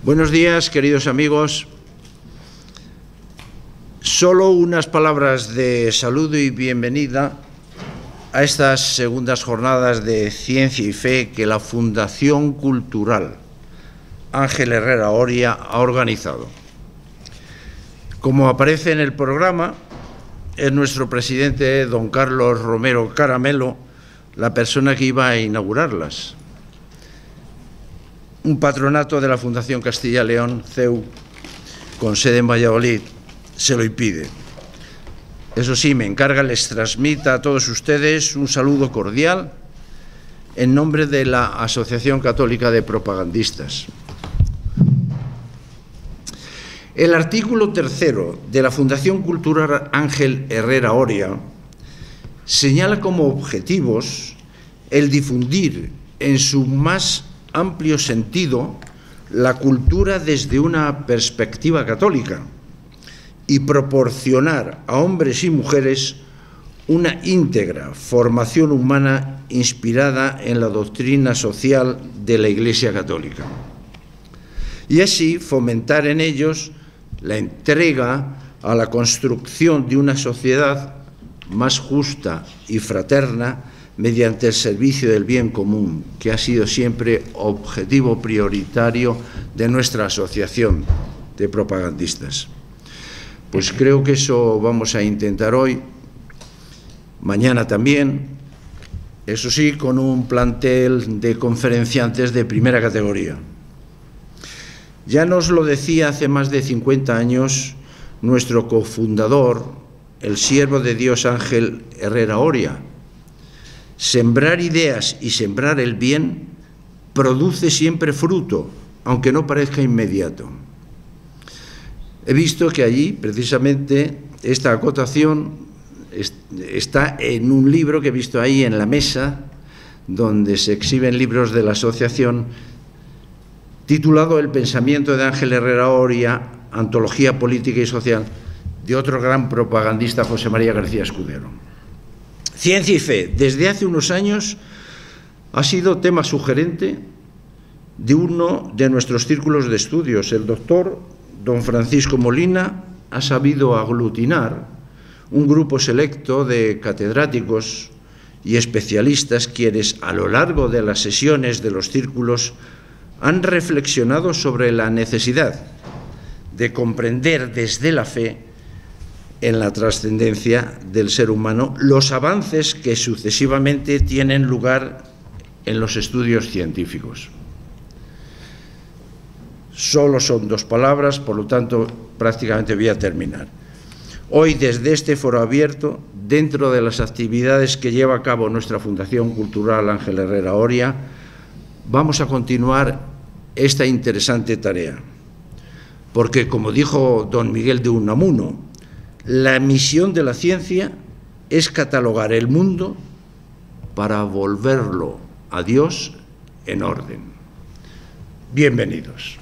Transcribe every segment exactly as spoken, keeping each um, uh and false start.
Buenos días, queridos amigos. Solo unas palabras de saludo y bienvenida a estas segundas jornadas de Ciencia y Fe que la Fundación Cultural Ángel Herrera Oria ha organizado. Como aparece en el programa, es nuestro presidente, don Carlos Romero Caramelo, la persona que iba a inaugurarlas. Un patronato de la Fundación Castilla y León, C E U, con sede en Valladolid, se lo impide. Eso sí, me encarga, les transmita a todos ustedes un saludo cordial en nombre de la Asociación Católica de Propagandistas. El artículo tercero de la Fundación Cultural Ángel Herrera Oria señala como objetivos el difundir en su más amplio sentido la cultura desde una perspectiva católica y proporcionar a hombres y mujeres una íntegra formación humana inspirada en la doctrina social de la Iglesia Católica. Y así fomentar en ellos la entrega a la construcción de una sociedad más justa y fraterna mediante el servicio del bien común, que ha sido siempre objetivo prioritario de nuestra asociación de propagandistas. Pues creo que eso vamos a intentar hoy, mañana también, eso sí, con un plantel de conferenciantes de primera categoría. Ya nos lo decía hace más de cincuenta años nuestro cofundador, el siervo de Dios Ángel Herrera Oria: sembrar ideas y sembrar el bien produce siempre fruto, aunque no parezca inmediato. He visto que allí, precisamente, esta acotación está en un libro que he visto ahí en la mesa, donde se exhiben libros de la asociación, titulado El pensamiento de Ángel Herrera Oria, antología política y social, de otro gran propagandista, José María García Escudero. Ciencia y Fe, desde hace unos años, ha sido tema sugerente de uno de nuestros círculos de estudios. El doctor don Francisco Molina ha sabido aglutinar un grupo selecto de catedráticos y especialistas quienes, a lo largo de las sesiones de los círculos, han reflexionado sobre la necesidad de comprender desde la fe en la trascendencia del ser humano los avances que sucesivamente tienen lugar en los estudios científicos. Solo son dos palabras, por lo tanto, prácticamente voy a terminar. Hoy, desde este foro abierto, dentro de las actividades que lleva a cabo nuestra Fundación Cultural Ángel Herrera Oria, vamos a continuar esta interesante tarea. Porque, como dijo don Miguel de Unamuno, la misión de la ciencia es catalogar el mundo para volverlo a Dios en orden. Bienvenidos.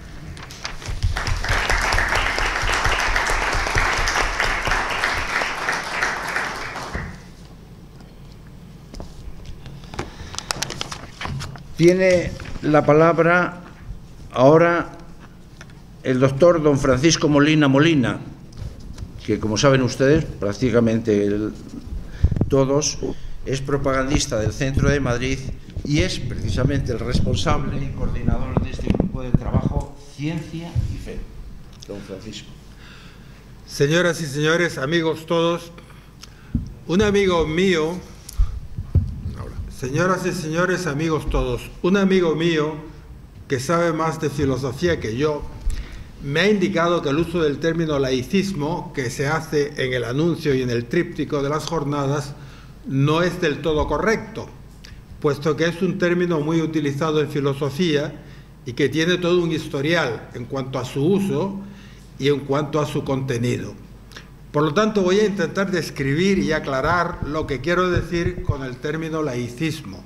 Tiene la palabra ahora el doctor don Francisco Molina Molina, que, como saben ustedes, prácticamente el, todos, es propagandista del Centro de Madrid y es precisamente el responsable y coordinador de este grupo de trabajo Ciencia y Fe. Don Francisco. Señoras y señores, amigos todos, un amigo mío, señoras y señores, amigos todos, un amigo mío que sabe más de filosofía que yo, me ha indicado que el uso del término laicismo que se hace en el anuncio y en el tríptico de las jornadas no es del todo correcto, puesto que es un término muy utilizado en filosofía y que tiene todo un historial en cuanto a su uso y en cuanto a su contenido. Por lo tanto, voy a intentar describir y aclarar lo que quiero decir con el término laicismo.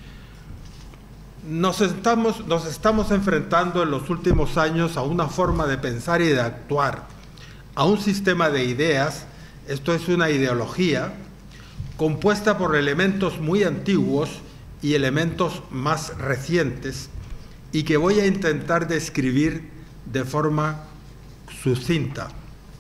Nos estamos, nos estamos enfrentando en los últimos años a una forma de pensar y de actuar, a un sistema de ideas, esto es una ideología, compuesta por elementos muy antiguos y elementos más recientes, y que voy a intentar describir de forma sucinta.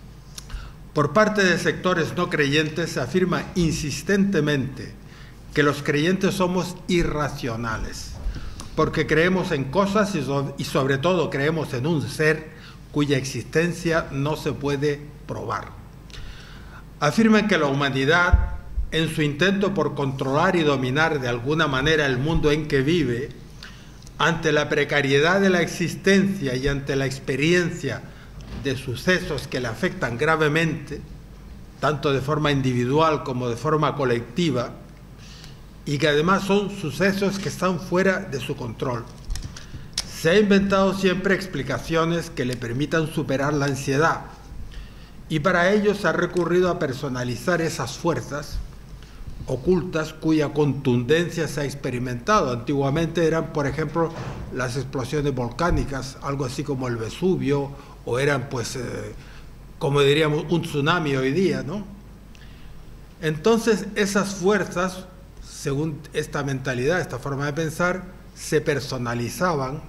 Por parte de sectores no creyentes se afirma insistentemente que los creyentes somos irracionales, porque creemos en cosas y, so- y sobre todo creemos en un ser cuya existencia no se puede probar. Afirman que la humanidad, en su intento por controlar y dominar de alguna manera el mundo en que vive, ante la precariedad de la existencia y ante la experiencia de sucesos que le afectan gravemente, tanto de forma individual como de forma colectiva, y que además son sucesos que están fuera de su control, se ha inventado siempre explicaciones que le permitan superar la ansiedad, y para ello se ha recurrido a personalizar esas fuerzas ocultas cuya contundencia se ha experimentado. Antiguamente eran, por ejemplo, las explosiones volcánicas, algo así como el Vesubio, o eran, pues, eh, como diríamos, un tsunami hoy día, ¿no? Entonces, esas fuerzas, según esta mentalidad, esta forma de pensar, se personalizaban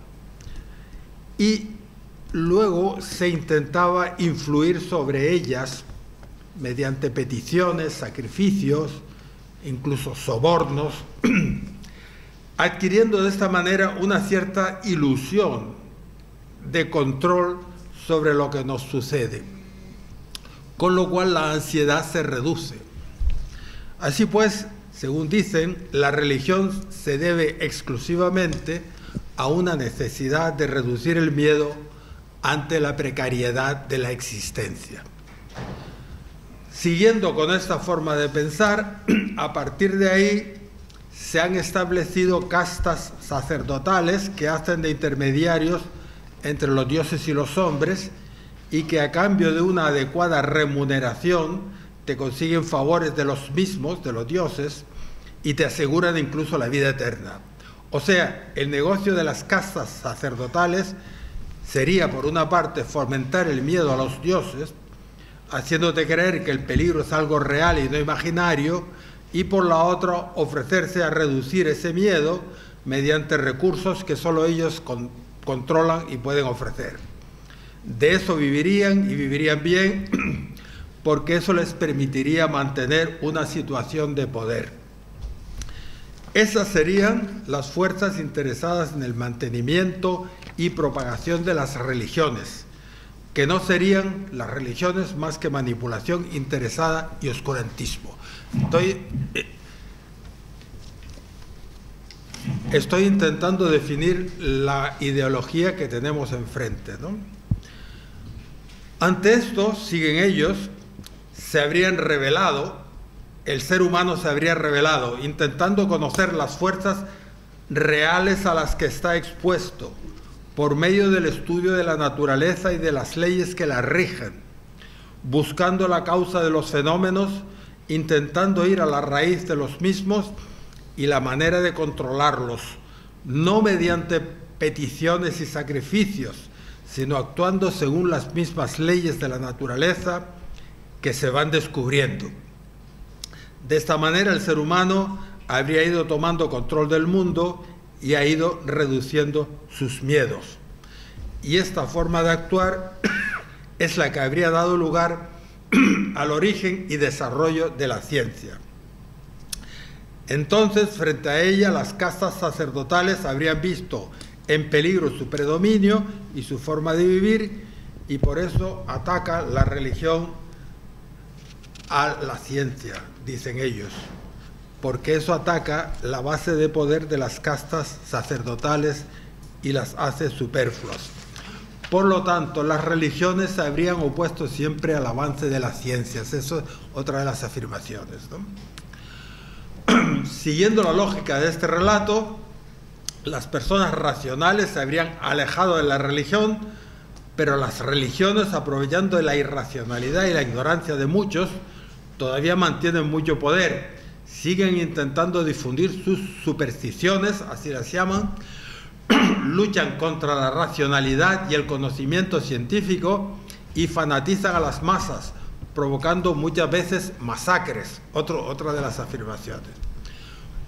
y luego se intentaba influir sobre ellas mediante peticiones, sacrificios, incluso sobornos, adquiriendo de esta manera una cierta ilusión de control sobre lo que nos sucede, con lo cual la ansiedad se reduce. Así pues, según dicen, la religión se debe exclusivamente a una necesidad de reducir el miedo ante la precariedad de la existencia. Siguiendo con esta forma de pensar, a partir de ahí se han establecido castas sacerdotales que hacen de intermediarios entre los dioses y los hombres y que a cambio de una adecuada remuneración te consiguen favores de los mismos, de los dioses, y te aseguran incluso la vida eterna. O sea, el negocio de las castas sacerdotales sería, por una parte, fomentar el miedo a los dioses, haciéndote creer que el peligro es algo real y no imaginario, y por la otra ofrecerse a reducir ese miedo mediante recursos que solo ellos con, controlan y pueden ofrecer. De eso vivirían y vivirían bien, porque eso les permitiría mantener una situación de poder. Esas serían las fuerzas interesadas en el mantenimiento y propagación de las religiones, que no serían las religiones más que manipulación interesada y oscurantismo. Estoy, estoy intentando definir la ideología que tenemos enfrente, ¿no? Ante esto, siguen ellos, se habrían revelado, el ser humano se habría revelado, intentando conocer las fuerzas reales a las que está expuesto, por medio del estudio de la naturaleza y de las leyes que la rigen, buscando la causa de los fenómenos, intentando ir a la raíz de los mismos y la manera de controlarlos, no mediante peticiones y sacrificios, sino actuando según las mismas leyes de la naturaleza que se van descubriendo. De esta manera el ser humano habría ido tomando control del mundo y ha ido reduciendo sus miedos. Y esta forma de actuar es la que habría dado lugar al origen y desarrollo de la ciencia. Entonces, frente a ella, las castas sacerdotales habrían visto en peligro su predominio y su forma de vivir, y por eso ataca la religión a la ciencia, dicen ellos, porque eso ataca la base de poder de las castas sacerdotales y las hace superfluas. Por lo tanto, las religiones se habrían opuesto siempre al avance de las ciencias. Eso es otra de las afirmaciones, ¿no? Siguiendo la lógica de este relato, las personas racionales se habrían alejado de la religión, pero las religiones, aprovechando de la irracionalidad y la ignorancia de muchos, todavía mantienen mucho poder. Siguen intentando difundir sus supersticiones, así las llaman, luchan contra la racionalidad y el conocimiento científico y fanatizan a las masas, provocando muchas veces masacres, otro, otra de las afirmaciones.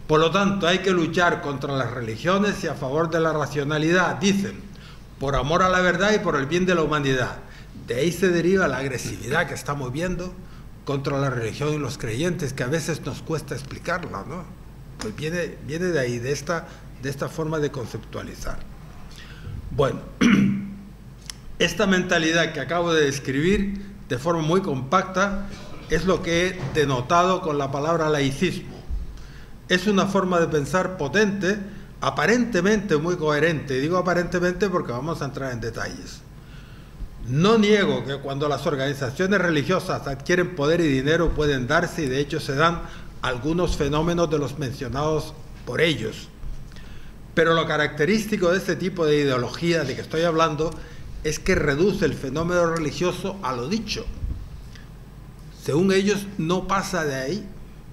Por lo tanto, hay que luchar contra las religiones y a favor de la racionalidad, dicen, por amor a la verdad y por el bien de la humanidad. De ahí se deriva la agresividad que estamos viendo contra la religión y los creyentes, que a veces nos cuesta explicarla, ¿no? Pues viene, viene de ahí, de esta, de esta forma de conceptualizar. Bueno, esta mentalidad que acabo de describir de forma muy compacta es lo que he denotado con la palabra laicismo. Es una forma de pensar potente, aparentemente muy coherente. Digo aparentemente porque vamos a entrar en detalles. No niego que cuando las organizaciones religiosas adquieren poder y dinero pueden darse, y de hecho se dan, algunos fenómenos de los mencionados por ellos. Pero lo característico de este tipo de ideología de que estoy hablando es que reduce el fenómeno religioso a lo dicho. Según ellos, no pasa de ahí.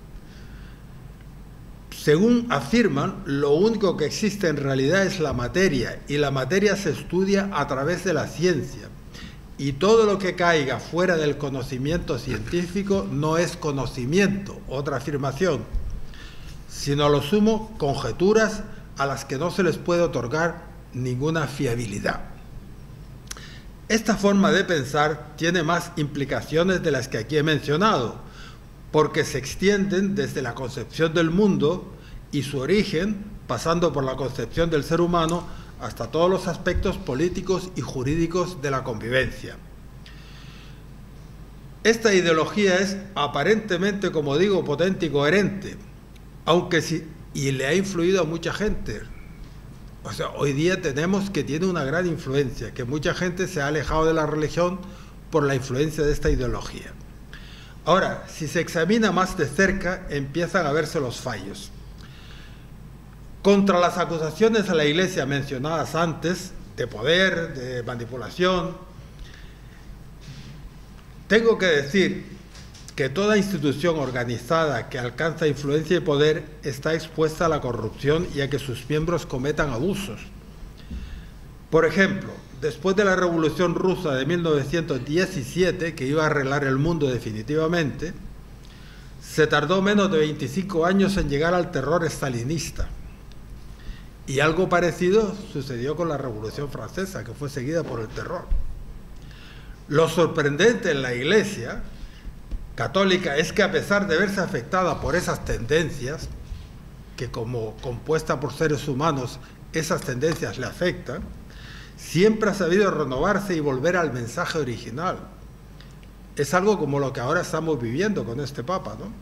Según afirman, lo único que existe en realidad es la materia, y la materia se estudia a través de la ciencia. Y todo lo que caiga fuera del conocimiento científico no es conocimiento, otra afirmación, sino a lo sumo conjeturas a las que no se les puede otorgar ninguna fiabilidad. Esta forma de pensar tiene más implicaciones de las que aquí he mencionado, porque se extienden desde la concepción del mundo y su origen, pasando por la concepción del ser humano, hasta todos los aspectos políticos y jurídicos de la convivencia. Esta ideología es aparentemente, como digo, potente y coherente, aunque sí, y le ha influido a mucha gente. O sea, hoy día tenemos que tiene una gran influencia, que mucha gente se ha alejado de la religión por la influencia de esta ideología. Ahora, si se examina más de cerca, empiezan a verse los fallos. Contra las acusaciones a la Iglesia mencionadas antes, de poder, de manipulación, tengo que decir que toda institución organizada que alcanza influencia y poder está expuesta a la corrupción y a que sus miembros cometan abusos. Por ejemplo, después de la Revolución Rusa de mil novecientos diecisiete, que iba a arreglar el mundo definitivamente, se tardó menos de veinticinco años en llegar al terror estalinista. Y algo parecido sucedió con la Revolución Francesa, que fue seguida por el terror. Lo sorprendente en la Iglesia católica es que, a pesar de verse afectada por esas tendencias, que como compuesta por seres humanos esas tendencias le afectan, siempre ha sabido renovarse y volver al mensaje original. Es algo como lo que ahora estamos viviendo con este Papa, ¿no?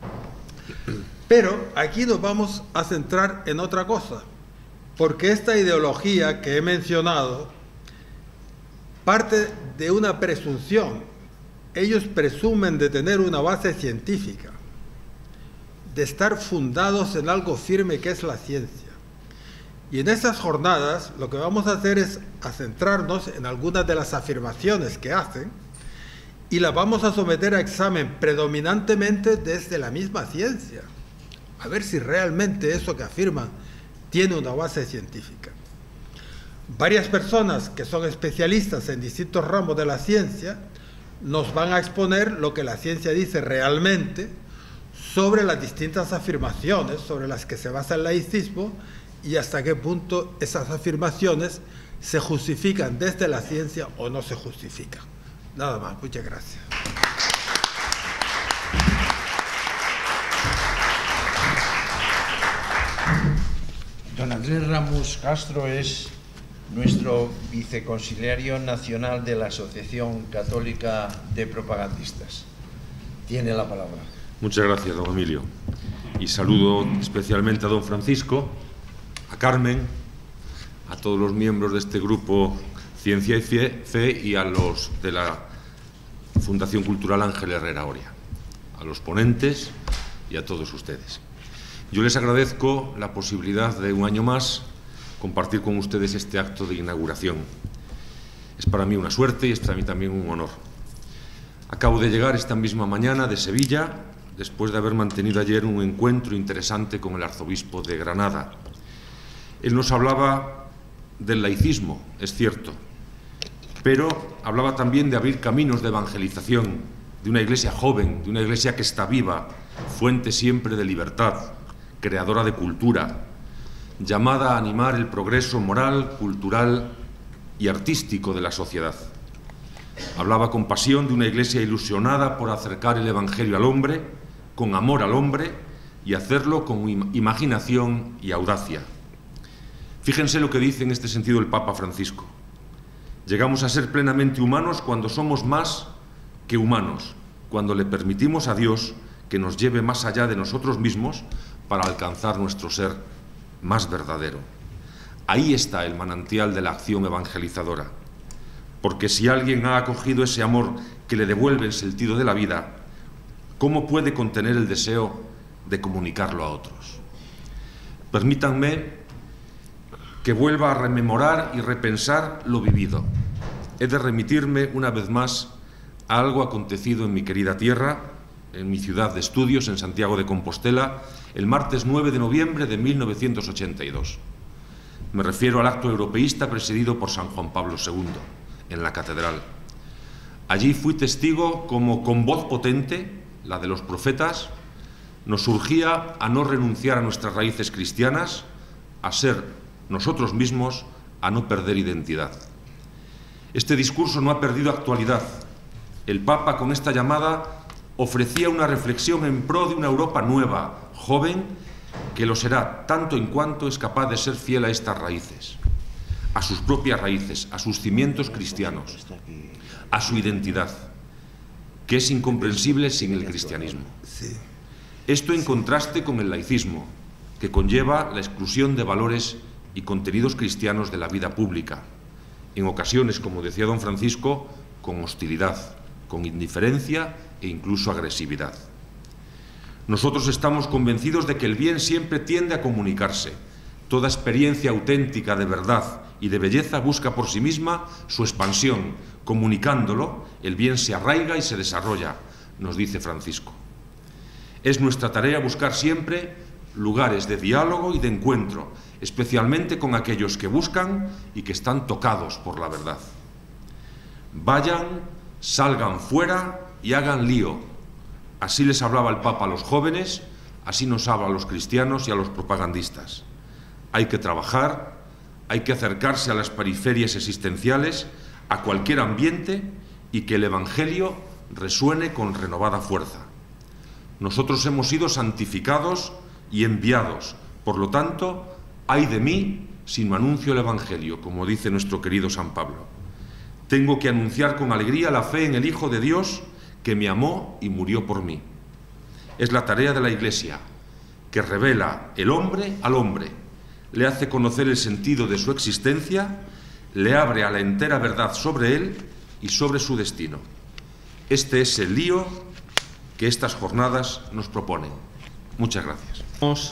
Pero aquí nos vamos a centrar en otra cosa, porque esta ideología que he mencionado parte de una presunción. Ellos presumen de tener una base científica, de estar fundados en algo firme que es la ciencia. Y en estas jornadas lo que vamos a hacer es a centrarnos en algunas de las afirmaciones que hacen y las vamos a someter a examen predominantemente desde la misma ciencia, a ver si realmente eso que afirman tiene una base científica. Varias personas que son especialistas en distintos ramos de la ciencia nos van a exponer lo que la ciencia dice realmente sobre las distintas afirmaciones sobre las que se basa el laicismo y hasta qué punto esas afirmaciones se justifican desde la ciencia o no se justifican. Nada más, muchas gracias. Don Andrés Ramos Castro es nuestro viceconsiliario nacional de la Asociación Católica de Propagandistas. Tiene la palabra. Muchas gracias, don Emilio. Y saludo especialmente a don Francisco, a Carmen, a todos los miembros de este grupo Ciencia y Fe y a los de la Fundación Cultural Ángel Herrera Oria, a los ponentes y a todos ustedes. Yo les agradezco la posibilidad de un año más compartir con ustedes este acto de inauguración. Es para mí una suerte y es para mí también un honor. Acabo de llegar esta misma mañana de Sevilla, después de haber mantenido ayer un encuentro interesante con el arzobispo de Granada. Él nos hablaba del laicismo, es cierto, pero hablaba también de abrir caminos de evangelización, de una iglesia joven, de una iglesia que está viva, fuente siempre de libertad, creadora de cultura, llamada a animar el progreso moral, cultural y artístico de la sociedad. Hablaba con pasión de una Iglesia ilusionada por acercar el Evangelio al hombre, con amor al hombre, y hacerlo con imaginación y audacia. Fíjense lo que dice en este sentido el Papa Francisco. Llegamos a ser plenamente humanos cuando somos más que humanos, cuando le permitimos a Dios que nos lleve más allá de nosotros mismos para alcanzar nuestro ser más verdadero. Ahí está el manantial de la acción evangelizadora, porque si alguien ha acogido ese amor que le devuelve el sentido de la vida, ¿cómo puede contener el deseo de comunicarlo a otros? Permítanme que vuelva a rememorar y repensar lo vivido. He de remitirme una vez más a algo acontecido en mi querida tierra, en mi ciudad de estudios, en Santiago de Compostela, el martes nueve de noviembre de mil novecientos ochenta y dos. Me refiero al acto europeísta presidido por San Juan Pablo segundo, en la catedral. Allí fui testigo como con voz potente, la de los profetas, nos urgía a no renunciar a nuestras raíces cristianas, a ser nosotros mismos, a no perder identidad. Este discurso no ha perdido actualidad. El Papa, con esta llamada, ofrecía una reflexión en pro de una Europa nueva, joven, que lo será tanto en cuanto es capaz de ser fiel a estas raíces, a sus propias raíces, a sus cimientos cristianos, a su identidad, que es incomprensible sin el cristianismo. Esto en contraste con el laicismo, que conlleva la exclusión de valores y contenidos cristianos de la vida pública, en ocasiones, como decía don Francisco, con hostilidad, con indiferencia e incluso agresividad. Nosotros estamos convencidos de que el bien siempre tiende a comunicarse. Toda experiencia auténtica de verdad y de belleza busca por sí misma su expansión. Comunicándolo, el bien se arraiga y se desarrolla, nos dice Francisco. Es nuestra tarea buscar siempre lugares de diálogo y de encuentro, especialmente con aquellos que buscan y que están tocados por la verdad. Vayan, salgan fuera y hagan lío. Así les hablaba el Papa a los jóvenes, así nos habla a los cristianos y a los propagandistas. Hay que trabajar, hay que acercarse a las periferias existenciales, a cualquier ambiente, y que el Evangelio resuene con renovada fuerza. Nosotros hemos sido santificados y enviados, por lo tanto, ay de mí si no anuncio el Evangelio, como dice nuestro querido San Pablo. Tengo que anunciar con alegría la fe en el Hijo de Dios, que me amó y murió por mí. Es la tarea de la Iglesia, que revela el hombre al hombre, le hace conocer el sentido de su existencia, le abre a la entera verdad sobre él y sobre su destino. Este es el lío que estas jornadas nos proponen. Muchas gracias.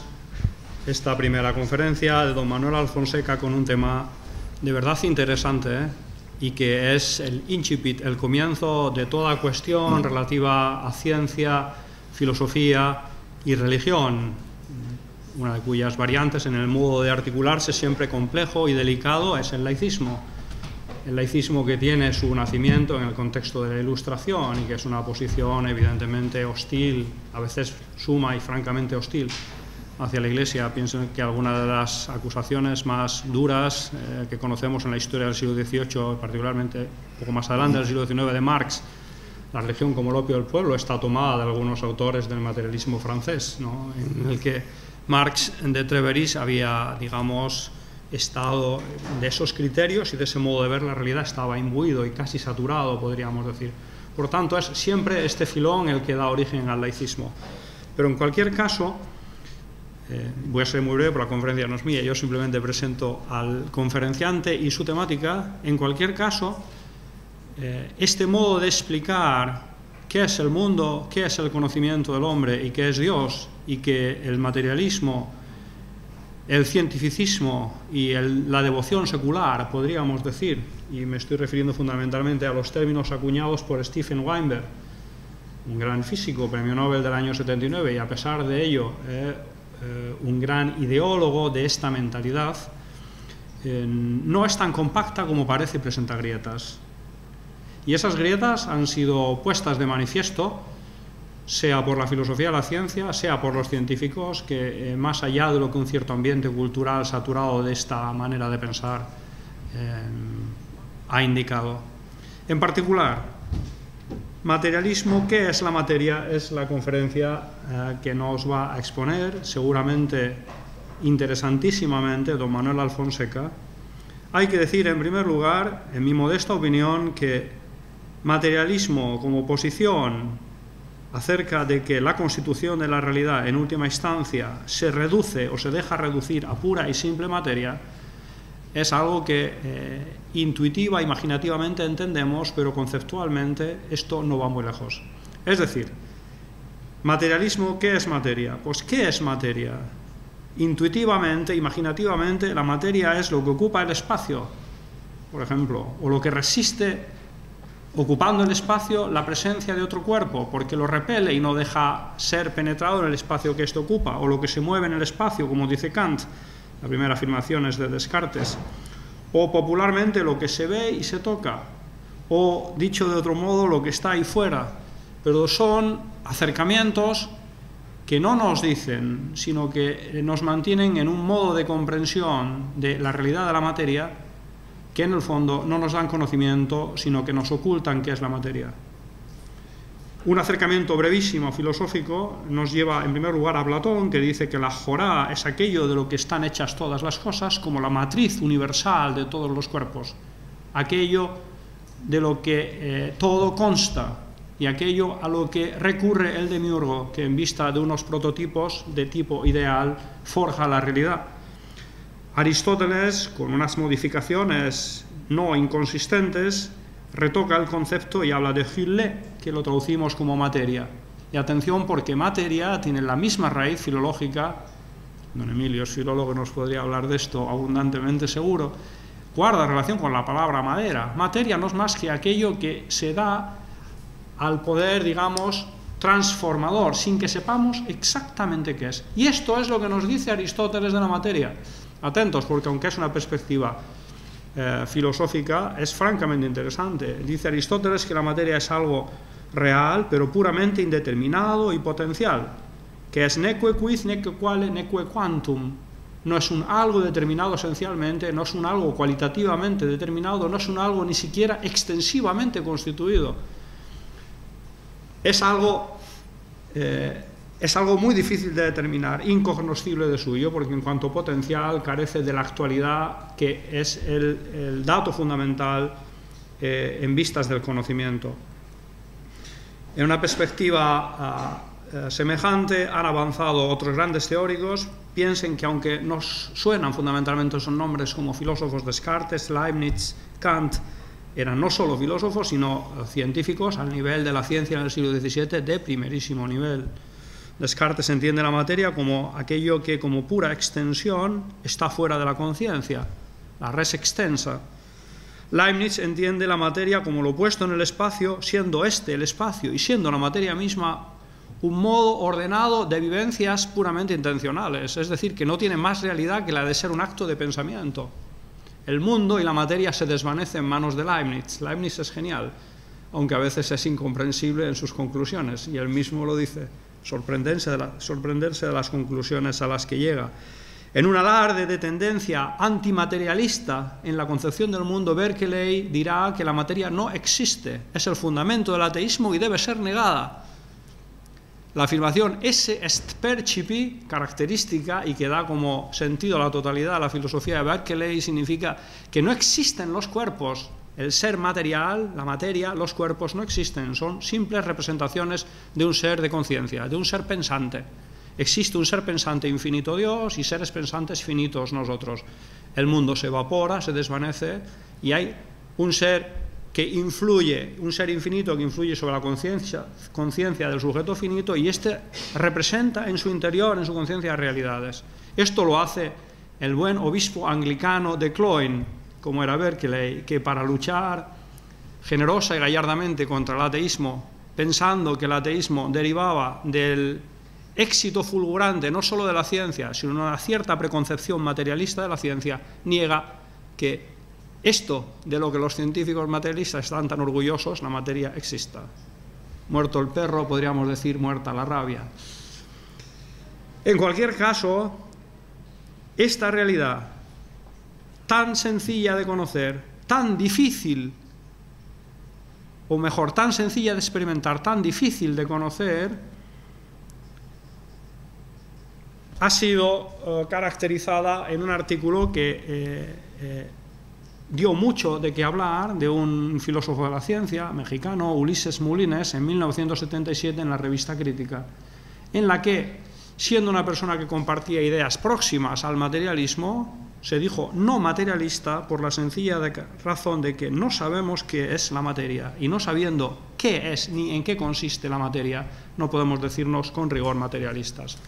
Esta primera conferencia de don Manuel Alfonseca con un tema de verdad interesante, ¿eh? y que es el incipit, el comienzo de toda cuestión relativa a ciencia, filosofía y religión, una de cuyas variantes en el modo de articularse siempre complejo y delicado es el laicismo. El laicismo que tiene su nacimiento en el contexto de la Ilustración y que es una posición evidentemente hostil, a veces suma y francamente hostil, hacia la Iglesia. Pienso que algunas de las acusaciones más duras eh, que conocemos en la historia del siglo dieciocho, particularmente un poco más adelante del siglo diecinueve, de Marx, la religión como el opio del pueblo, está tomada de algunos autores del materialismo francés, ¿no? En el que Marx de Treveris había, digamos, estado de esos criterios y de ese modo de ver la realidad, estaba imbuido y casi saturado, podríamos decir. Por tanto, es siempre este filón el que da origen al laicismo. Pero en cualquier caso, Eh, voy a ser muy breve, pero la conferencia no es mía, yo simplemente presento al conferenciante y su temática. En cualquier caso, eh, este modo de explicar qué es el mundo, qué es el conocimiento del hombre y qué es Dios, y que el materialismo, el cientificismo y el, la devoción secular, podríamos decir, y me estoy refiriendo fundamentalmente a los términos acuñados por Stephen Weinberg, un gran físico, premio Nobel del año setenta y nueve, y a pesar de ello, eh, Eh, un gran ideólogo de esta mentalidad, eh, no es tan compacta como parece y presenta grietas. Y esas grietas han sido puestas de manifiesto sea por la filosofía de la ciencia, sea por los científicos, que eh, más allá de lo que un cierto ambiente cultural saturado de esta manera de pensar eh, ha indicado. En particular, materialismo, ¿qué es la materia? Es la conferencia eh, que nos va a exponer, seguramente interesantísimamente, don Manuel Alfonseca. Hay que decir, en primer lugar, en mi modesta opinión, que materialismo como posición acerca de que la constitución de la realidad en última instancia se reduce o se deja reducir a pura y simple materia es algo que eh, intuitiva, imaginativamente entendemos, pero conceptualmente esto no va muy lejos. Es decir, materialismo, ¿qué es materia? Pues ¿qué es materia? Intuitivamente, imaginativamente, la materia es lo que ocupa el espacio, por ejemplo, o lo que resiste ocupando el espacio la presencia de otro cuerpo, porque lo repele y no deja ser penetrado en el espacio que éste ocupa, o lo que se mueve en el espacio, como dice Kant, la primera afirmación es de Descartes, o popularmente lo que se ve y se toca, o dicho de otro modo, lo que está ahí fuera, pero son acercamientos que no nos dicen, sino que nos mantienen en un modo de comprensión de la realidad de la materia que en el fondo no nos dan conocimiento, sino que nos ocultan qué es la materia. Un acercamiento brevísimo filosófico nos lleva en primer lugar a Platón, que dice que la jorá es aquello de lo que están hechas todas las cosas, como la matriz universal de todos los cuerpos, aquello de lo que eh, todo consta y aquello a lo que recurre el demiurgo, que en vista de unos prototipos de tipo ideal forja la realidad. Aristóteles, con unas modificaciones no inconsistentes, retoca el concepto y habla de Hülle, que lo traducimos como materia. Y atención, porque materia tiene la misma raíz filológica, don Emilio es filólogo, nos podría hablar de esto abundantemente seguro, guarda relación con la palabra madera. Materia no es más que aquello que se da al poder, digamos, transformador, sin que sepamos exactamente qué es. Y esto es lo que nos dice Aristóteles de la materia. Atentos, porque aunque es una perspectiva eh, filosófica, es francamente interesante. Dice Aristóteles que la materia es algo real, pero puramente indeterminado y potencial, que es neque quid, neque quale, neque quantum. No es un algo determinado esencialmente, no es un algo cualitativamente determinado, no es un algo ni siquiera extensivamente constituido. Es algo... Eh, Es algo muy difícil de determinar, incognoscible de suyo, porque en cuanto potencial carece de la actualidad, que es el, el dato fundamental eh, en vistas del conocimiento. En una perspectiva uh, uh, semejante han avanzado otros grandes teóricos. Piensen que aunque nos suenan fundamentalmente son nombres como filósofos, Descartes, Leibniz, Kant, eran no solo filósofos, sino uh, científicos al nivel de la ciencia en el siglo diecisiete de primerísimo nivel. Descartes entiende la materia como aquello que, como pura extensión, está fuera de la conciencia, la res extensa. Leibniz entiende la materia como lo puesto en el espacio, siendo este el espacio y siendo la materia misma un modo ordenado de vivencias puramente intencionales, es decir, que no tiene más realidad que la de ser un acto de pensamiento. El mundo y la materia se desvanecen en manos de Leibniz. Leibniz es genial, aunque a veces es incomprensible en sus conclusiones, y él mismo lo dice. Sorprenderse de, la, sorprenderse de las conclusiones a las que llega. En un alarde de tendencia antimaterialista en la concepción del mundo, Berkeley dirá que la materia no existe, es el fundamento del ateísmo y debe ser negada. La afirmación esse est percipi, característica y que da como sentido a la totalidad a la filosofía de Berkeley, significa que no existen los cuerpos. El ser material, la materia, los cuerpos no existen, son simples representaciones de un ser de conciencia, de un ser pensante. Existe un ser pensante infinito Dios y seres pensantes finitos nosotros. El mundo se evapora, se desvanece y hay un ser que influye, un ser infinito que influye sobre la conciencia conciencia del sujeto finito y éste representa en su interior, en su conciencia, realidades. Esto lo hace el buen obispo anglicano de Cloyne, como era Berkeley, que para luchar generosa y gallardamente contra el ateísmo, pensando que el ateísmo derivaba del éxito fulgurante no solo de la ciencia, sino de una cierta preconcepción materialista de la ciencia, niega que esto de lo que los científicos materialistas están tan orgullosos, la materia exista. muerto el perro, podríamos decir muerta la rabia. En cualquier caso, esta realidad tan sencilla de conocer, tan difícil, o mejor, tan sencilla de experimentar, tan difícil de conocer, ha sido uh, caracterizada en un artículo que eh, eh, dio mucho de qué hablar, de un filósofo de la ciencia mexicano, Ulises Molines, en mil novecientos setenta y siete en la revista Crítica, en la que, siendo una persona que compartía ideas próximas al materialismo, se dijo no materialista por la sencilla de razón de que no sabemos qué es la materia, y no sabiendo qué es ni en qué consiste la materia, no podemos decirnos con rigor materialistas.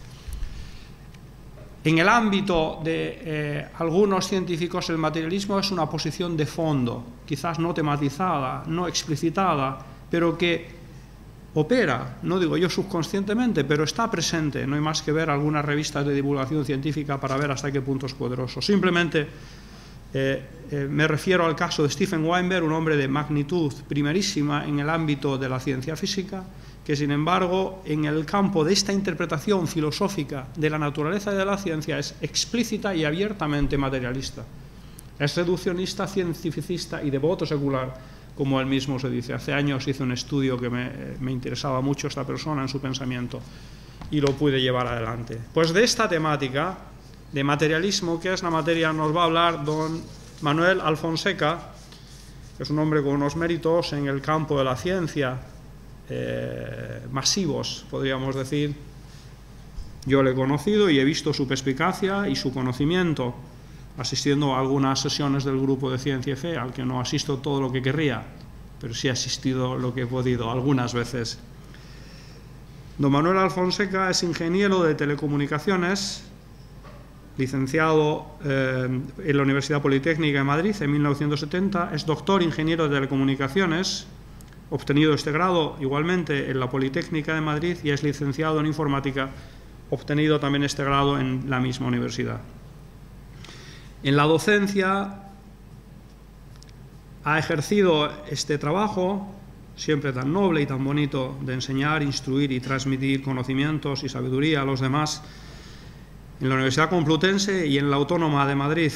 En el ámbito de eh, algunos científicos, el materialismo es una posición de fondo, quizás no tematizada, no explicitada, pero que opera, no digo yo subconscientemente, pero está presente. No hay más que ver algunas revistas de divulgación científica para ver hasta qué punto es poderoso. Simplemente eh, eh, me refiero al caso de Stephen Weinberg, un hombre de magnitud primerísima en el ámbito de la ciencia física, que sin embargo en el campo de esta interpretación filosófica de la naturaleza de la ciencia es explícita y abiertamente materialista. Es reduccionista, cientificista y devoto secular, como él mismo se dice. Hace años hice un estudio que me, me interesaba mucho esta persona en su pensamiento y lo pude llevar adelante. Pues de esta temática de materialismo, que es la materia, nos va a hablar don Manuel Alfonseca, que es un hombre con unos méritos en el campo de la ciencia, Eh, masivos, podríamos decir. Yo le he conocido y he visto su perspicacia y su conocimiento asistiendo a algunas sesiones del grupo de Ciencia y Fe, al que no asisto todo lo que querría, pero sí he asistido lo que he podido algunas veces. Don Manuel Alfonseca es ingeniero de telecomunicaciones, licenciado eh, en la Universidad Politécnica de Madrid en mil novecientos setenta, es doctor ingeniero de telecomunicaciones, obtenido este grado igualmente en la Politécnica de Madrid, y es licenciado en informática, obtenido también este grado en la misma universidad. En la docencia ha ejercido este trabajo, siempre tan noble y tan bonito, de enseñar, instruir y transmitir conocimientos y sabiduría a los demás, en la Universidad Complutense y en la Autónoma de Madrid.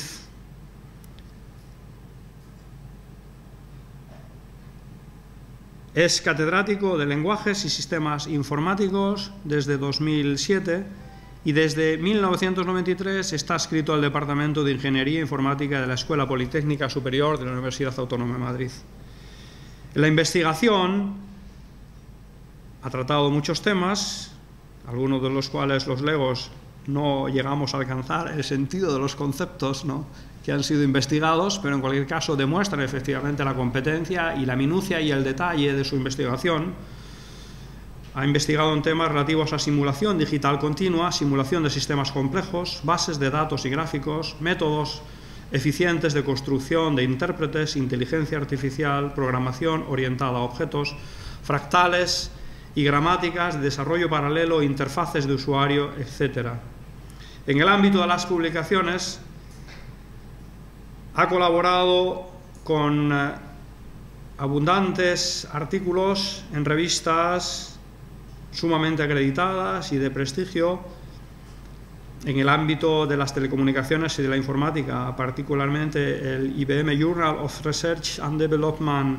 Es catedrático de Lenguajes y Sistemas Informáticos desde dos mil siete y desde mil novecientos noventa y tres está adscrito al Departamento de Ingeniería Informática de la Escuela Politécnica Superior de la Universidad Autónoma de Madrid. En la investigación ha tratado muchos temas, algunos de los cuales los legos no llegamos a alcanzar el sentido de los conceptos, ¿no?, que han sido investigados, pero en cualquier caso demuestran efectivamente la competencia y la minucia y el detalle de su investigación. Ha investigado en temas relativos a simulación digital continua, simulación de sistemas complejos, bases de datos y gráficos, métodos eficientes de construcción de intérpretes, inteligencia artificial, programación orientada a objetos, fractales y gramáticas, desarrollo paralelo, interfaces de usuario, etcétera. En el ámbito de las publicaciones, ha colaborado con eh, abundantes artículos en revistas sumamente acreditadas y de prestigio en el ámbito de las telecomunicaciones y de la informática, particularmente el I B M Journal of Research and Development.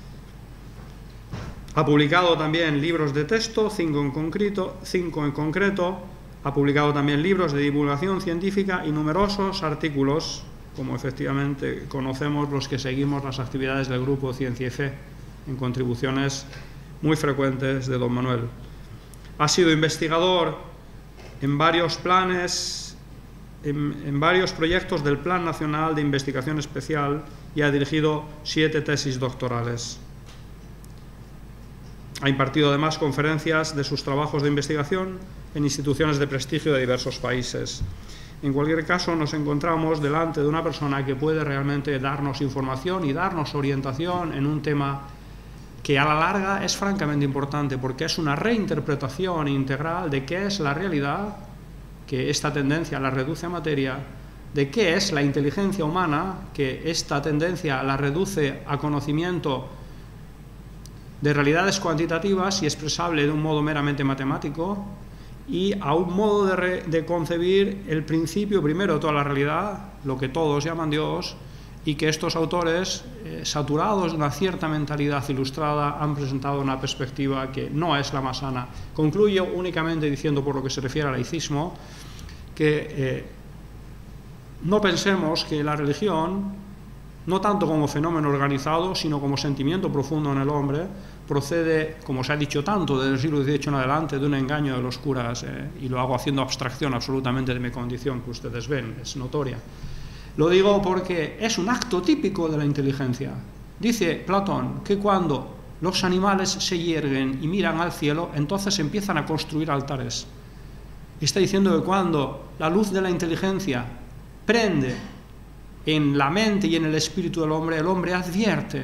Ha publicado también libros de texto, cinco en concreto, cinco en concreto. Ha publicado también libros de divulgación científica y numerosos artículos, como efectivamente conocemos los que seguimos las actividades del Grupo Ciencia y Fe, en contribuciones muy frecuentes de don Manuel. Ha sido investigador en varios planes, en, en varios proyectos del Plan Nacional de Investigación Especial, y ha dirigido siete tesis doctorales. Ha impartido además conferencias de sus trabajos de investigación en instituciones de prestigio de diversos países. En cualquier caso, nos encontramos delante de una persona que puede realmente darnos información y darnos orientación en un tema que a la larga es francamente importante, porque es una reinterpretación integral de qué es la realidad, que esta tendencia la reduce a materia, de qué es la inteligencia humana, que esta tendencia la reduce a conocimiento de realidades cuantitativas y expresable de un modo meramente matemático, y a un modo de, re, de concebir el principio primero de toda la realidad, lo que todos llaman Dios, y que estos autores, eh, saturados de una cierta mentalidad ilustrada, han presentado una perspectiva que no es la más sana. Concluyo únicamente diciendo, por lo que se refiere al laicismo, que eh, no pensemos que la religión, no tanto como fenómeno organizado, sino como sentimiento profundo en el hombre, procede, como se ha dicho tanto desde el siglo dieciocho en adelante, de un engaño de los curas, eh, y lo hago haciendo abstracción absolutamente de mi condición, que ustedes ven, es notoria. Lo digo porque es un acto típico de la inteligencia. Dice Platón que cuando los animales se yerguen y miran al cielo, entonces empiezan a construir altares. Está diciendo que cuando la luz de la inteligencia prende en la mente y en el espíritu del hombre, el hombre advierte,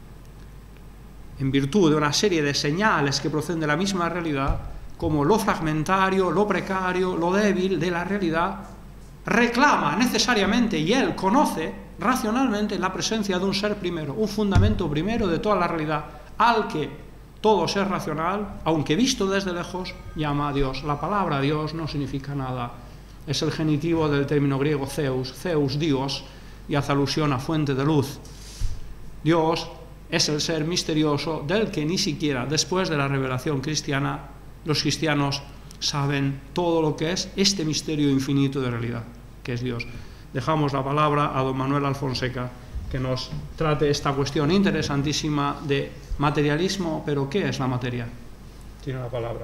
en virtud de una serie de señales que proceden de la misma realidad, como lo fragmentario, lo precario, lo débil de la realidad, reclama necesariamente, y él conoce racionalmente, la presencia de un ser primero, un fundamento primero de toda la realidad, al que todo ser racional, aunque visto desde lejos, llama a Dios. La palabra Dios no significa nada, es el genitivo del término griego Zeus, Zeus, Dios, y hace alusión a fuente de luz. Dios es el ser misterioso del que ni siquiera después de la revelación cristiana los cristianos saben todo lo que es este misterio infinito de realidad, que es Dios. Dejamos la palabra a don Manuel Alfonseca, que nos trate esta cuestión interesantísima de materialismo, pero ¿qué es la materia? Tiene la palabra.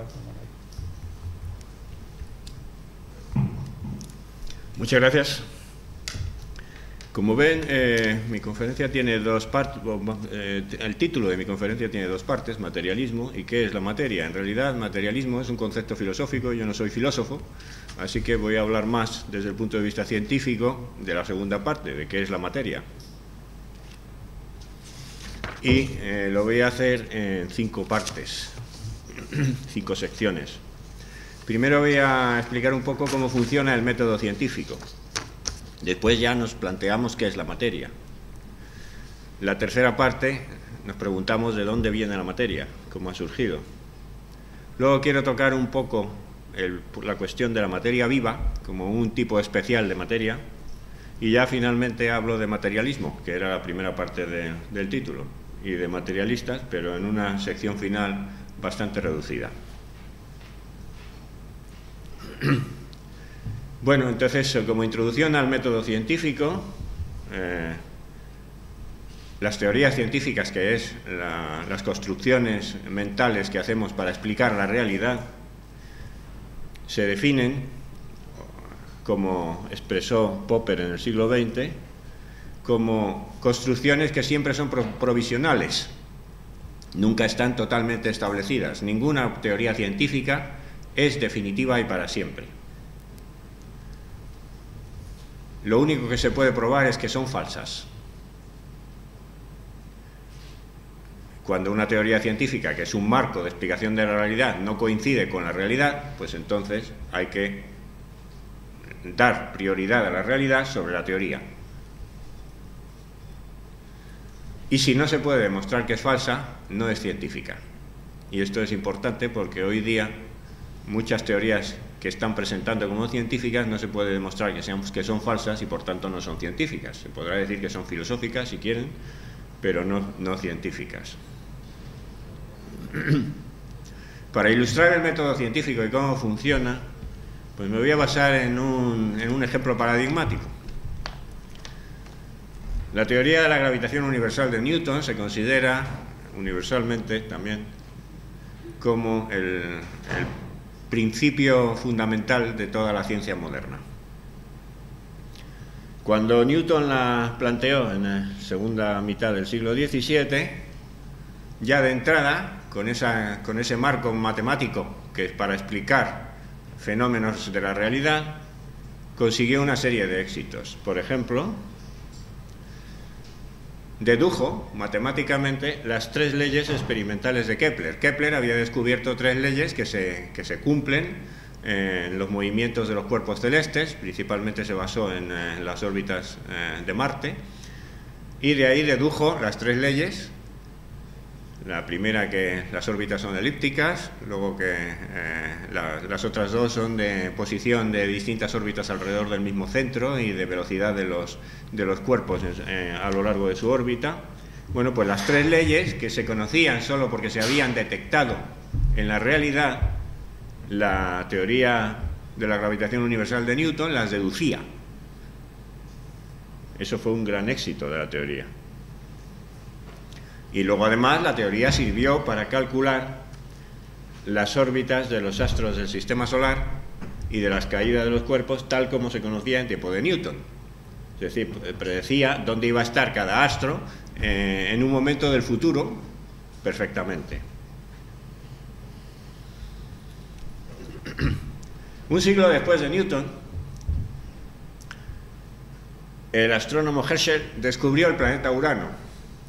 Muchas gracias. Como ven, eh, mi conferencia tiene dos partes, eh, el título de mi conferencia tiene dos partes, materialismo y qué es la materia. En realidad, materialismo es un concepto filosófico, yo no soy filósofo, así que voy a hablar más desde el punto de vista científico de la segunda parte, de qué es la materia. Y eh, lo voy a hacer en cinco partes, cinco secciones. Primero voy a explicar un poco cómo funciona el método científico. Después ya nos planteamos qué es la materia. La tercera parte nos preguntamos de dónde viene la materia, cómo ha surgido. Luego quiero tocar un poco el, la cuestión de la materia viva, como un tipo especial de materia, y ya finalmente hablo de materialismo, que era la primera parte de, del título, y de materialistas, pero en una sección final bastante reducida. Bueno, entonces, como introducción al método científico, eh, las teorías científicas, que es la, las construcciones mentales que hacemos para explicar la realidad, se definen, como expresó Popper en el siglo veinte, como construcciones que siempre son provisionales, nunca están totalmente establecidas. Ninguna teoría científica es definitiva y para siempre. Lo único que se puede probar es que son falsas. Cuando una teoría científica, que es un marco de explicación de la realidad, no coincide con la realidad, pues entonces hay que dar prioridad a la realidad sobre la teoría. Y si no se puede demostrar que es falsa, no es científica. Y esto es importante porque hoy día muchas teorías que están presentando como científicas no se puede demostrar que, sean, que son falsas y por tanto no son científicas. Se podrá decir que son filosóficas si quieren, pero no, no científicas. Para ilustrar el método científico y cómo funciona, pues me voy a basar en un, en un ejemplo paradigmático. La teoría de la gravitación universal de Newton se considera universalmente también como el, el principio fundamental de toda la ciencia moderna. Cuando Newton la planteó en la segunda mitad del siglo diecisiete, ya de entrada, con, esa, con ese marco matemático que es para explicar fenómenos de la realidad, consiguió una serie de éxitos. Por ejemplo, dedujo matemáticamente las tres leyes experimentales de Kepler. Kepler había descubierto tres leyes que se, que se cumplen en los movimientos de los cuerpos celestes, principalmente se basó en, en las órbitas eh, de Marte, y de ahí dedujo las tres leyes, La primera, que las órbitas son elípticas, luego que eh, la, las otras dos son de posición de distintas órbitas alrededor del mismo centro y de velocidad de los, de los cuerpos eh, a lo largo de su órbita. Bueno, pues las tres leyes que se conocían solo porque se habían detectado en la realidad, la teoría de la gravitación universal de Newton las deducía. Eso fue un gran éxito de la teoría. Y luego además la teoría sirvió para calcular las órbitas de los astros del sistema solar y de las caídas de los cuerpos tal como se conocía en tiempo de Newton. Es decir, predecía dónde iba a estar cada astro eh, en un momento del futuro perfectamente. Un siglo después de Newton, el astrónomo Herschel descubrió el planeta Urano.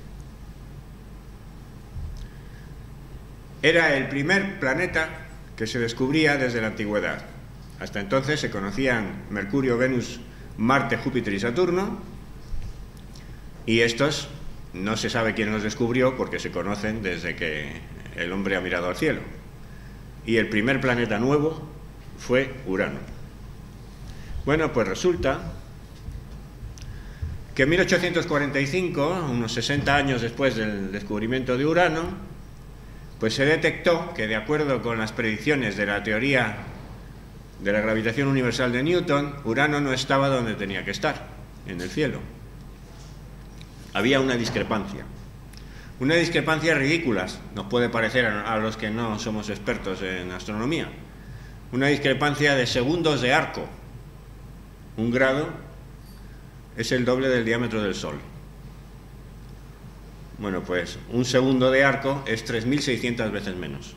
Era el primer planeta que se descubría desde la antigüedad. Hasta entonces se conocían Mercurio, Venus, Marte, Júpiter y Saturno, y estos no se sabe quién los descubrió porque se conocen desde que el hombre ha mirado al cielo. Y el primer planeta nuevo fue Urano. Bueno, pues resulta que en mil ochocientos cuarenta y cinco, unos sesenta años después del descubrimiento de Urano, pues se detectó que, de acuerdo con las predicciones de la teoría de la gravitación universal de Newton, Urano no estaba donde tenía que estar, en el cielo. Había una discrepancia. Una discrepancia ridícula, nos puede parecer a los que no somos expertos en astronomía. Una discrepancia de segundos de arco. Un grado es el doble del diámetro del Sol. Bueno, pues un segundo de arco es tres mil seiscientas veces menos.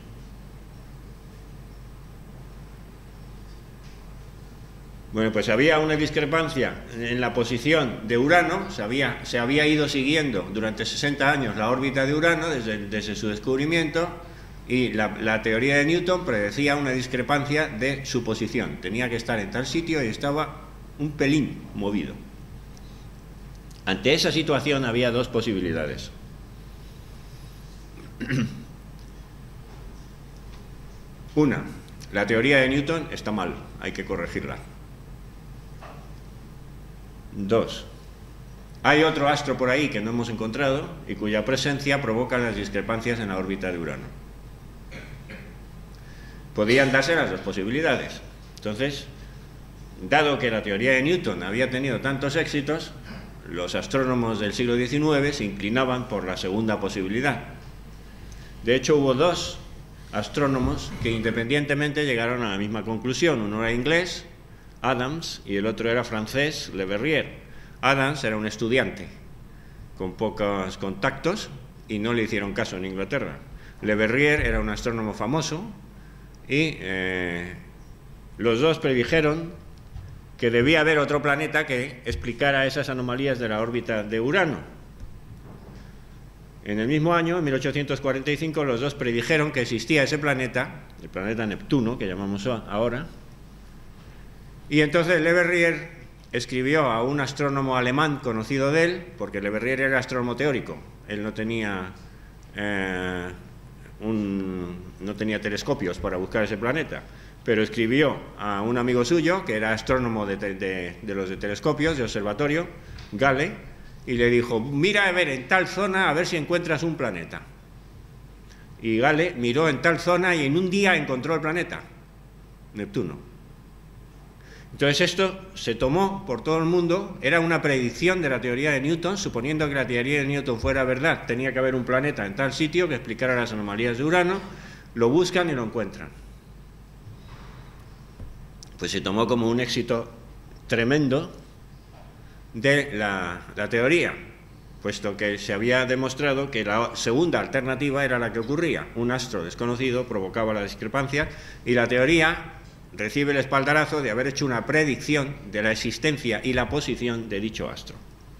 Bueno, pues había una discrepancia en la posición de Urano, se había, se había ido siguiendo durante sesenta años la órbita de Urano desde, desde su descubrimiento, y la, la teoría de Newton predecía una discrepancia de su posición. Tenía que estar en tal sitio y estaba un pelín movido. Ante esa situación había dos posibilidades. Una, la teoría de Newton está mal, hay que corregirla. Dos, hay otro astro por ahí que no hemos encontrado y cuya presencia provoca las discrepancias en la órbita de Urano. Podían darse las dos posibilidades. Entonces, dado que la teoría de Newton había tenido tantos éxitos, los astrónomos del siglo diecinueve se inclinaban por la segunda posibilidad. De hecho, hubo dos astrónomos que independientemente llegaron a la misma conclusión. Uno era inglés, Adams, y el otro era francés, Le Verrier. Adams era un estudiante con pocos contactos y no le hicieron caso en Inglaterra. Le Verrier era un astrónomo famoso y eh, los dos predijeron que debía haber otro planeta que explicara esas anomalías de la órbita de Urano. En el mismo año, en mil ochocientos cuarenta y cinco, los dos predijeron que existía ese planeta, el planeta Neptuno, que llamamos ahora, y entonces Le Verrier escribió a un astrónomo alemán conocido de él, porque Le Verrier era astrónomo teórico, él no tenía, eh, un, no tenía telescopios para buscar ese planeta, pero escribió a un amigo suyo, que era astrónomo de, de, de los de telescopios, de observatorio, Gale, y le dijo, mira a ver en tal zona a ver si encuentras un planeta. Y Gale miró en tal zona y en un día encontró el planeta, Neptuno. Entonces esto se tomó por todo el mundo, era una predicción de la teoría de Newton, suponiendo que la teoría de Newton fuera verdad, tenía que haber un planeta en tal sitio que explicara las anomalías de Urano, lo buscan y lo encuentran. Pues se tomó como un éxito tremendo de la, la teoría, puesto que se había demostrado que la segunda alternativa era la que ocurría. Un astro desconocido provocaba la discrepancia y la teoría recibe el espaldarazo de haber hecho una predicción de la existencia y la posición de dicho astro.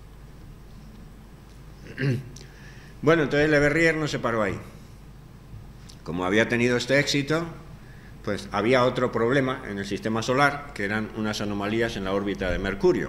Bueno, entonces Le Verrier no se paró ahí. Como había tenido este éxito, pues había otro problema en el sistema solar, que eran unas anomalías en la órbita de Mercurio,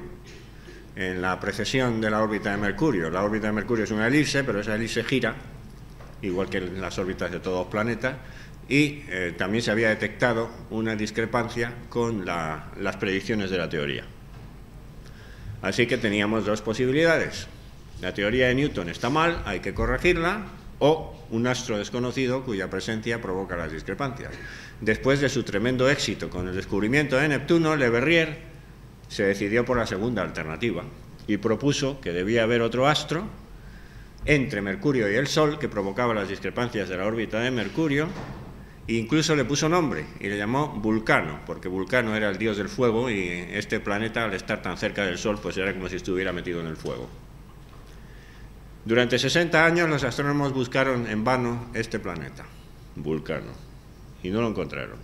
en la precesión de la órbita de Mercurio. La órbita de Mercurio es una elipse, pero esa elipse gira igual que en las órbitas de todos los planetas, y eh, también se había detectado una discrepancia con la, las predicciones de la teoría. Así que teníamos dos posibilidades. La teoría de Newton está mal, hay que corregirla, o un astro desconocido cuya presencia provoca las discrepancias. Después de su tremendo éxito con el descubrimiento de Neptuno, Le Verrier se decidió por la segunda alternativa y propuso que debía haber otro astro entre Mercurio y el Sol que provocaba las discrepancias de la órbita de Mercurio, e incluso le puso nombre y le llamó Vulcano, porque Vulcano era el dios del fuego y este planeta, al estar tan cerca del Sol, pues era como si estuviera metido en el fuego. Durante sesenta años los astrónomos buscaron en vano este planeta, Vulcano, y no lo encontraron.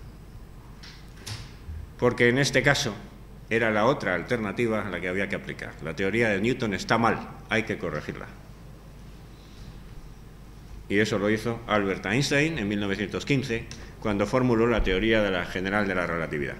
Porque en este caso era la otra alternativa a la que había que aplicar. La teoría de Newton está mal, hay que corregirla. Y eso lo hizo Albert Einstein en mil novecientos quince, cuando formuló la teoría de la general de la relatividad,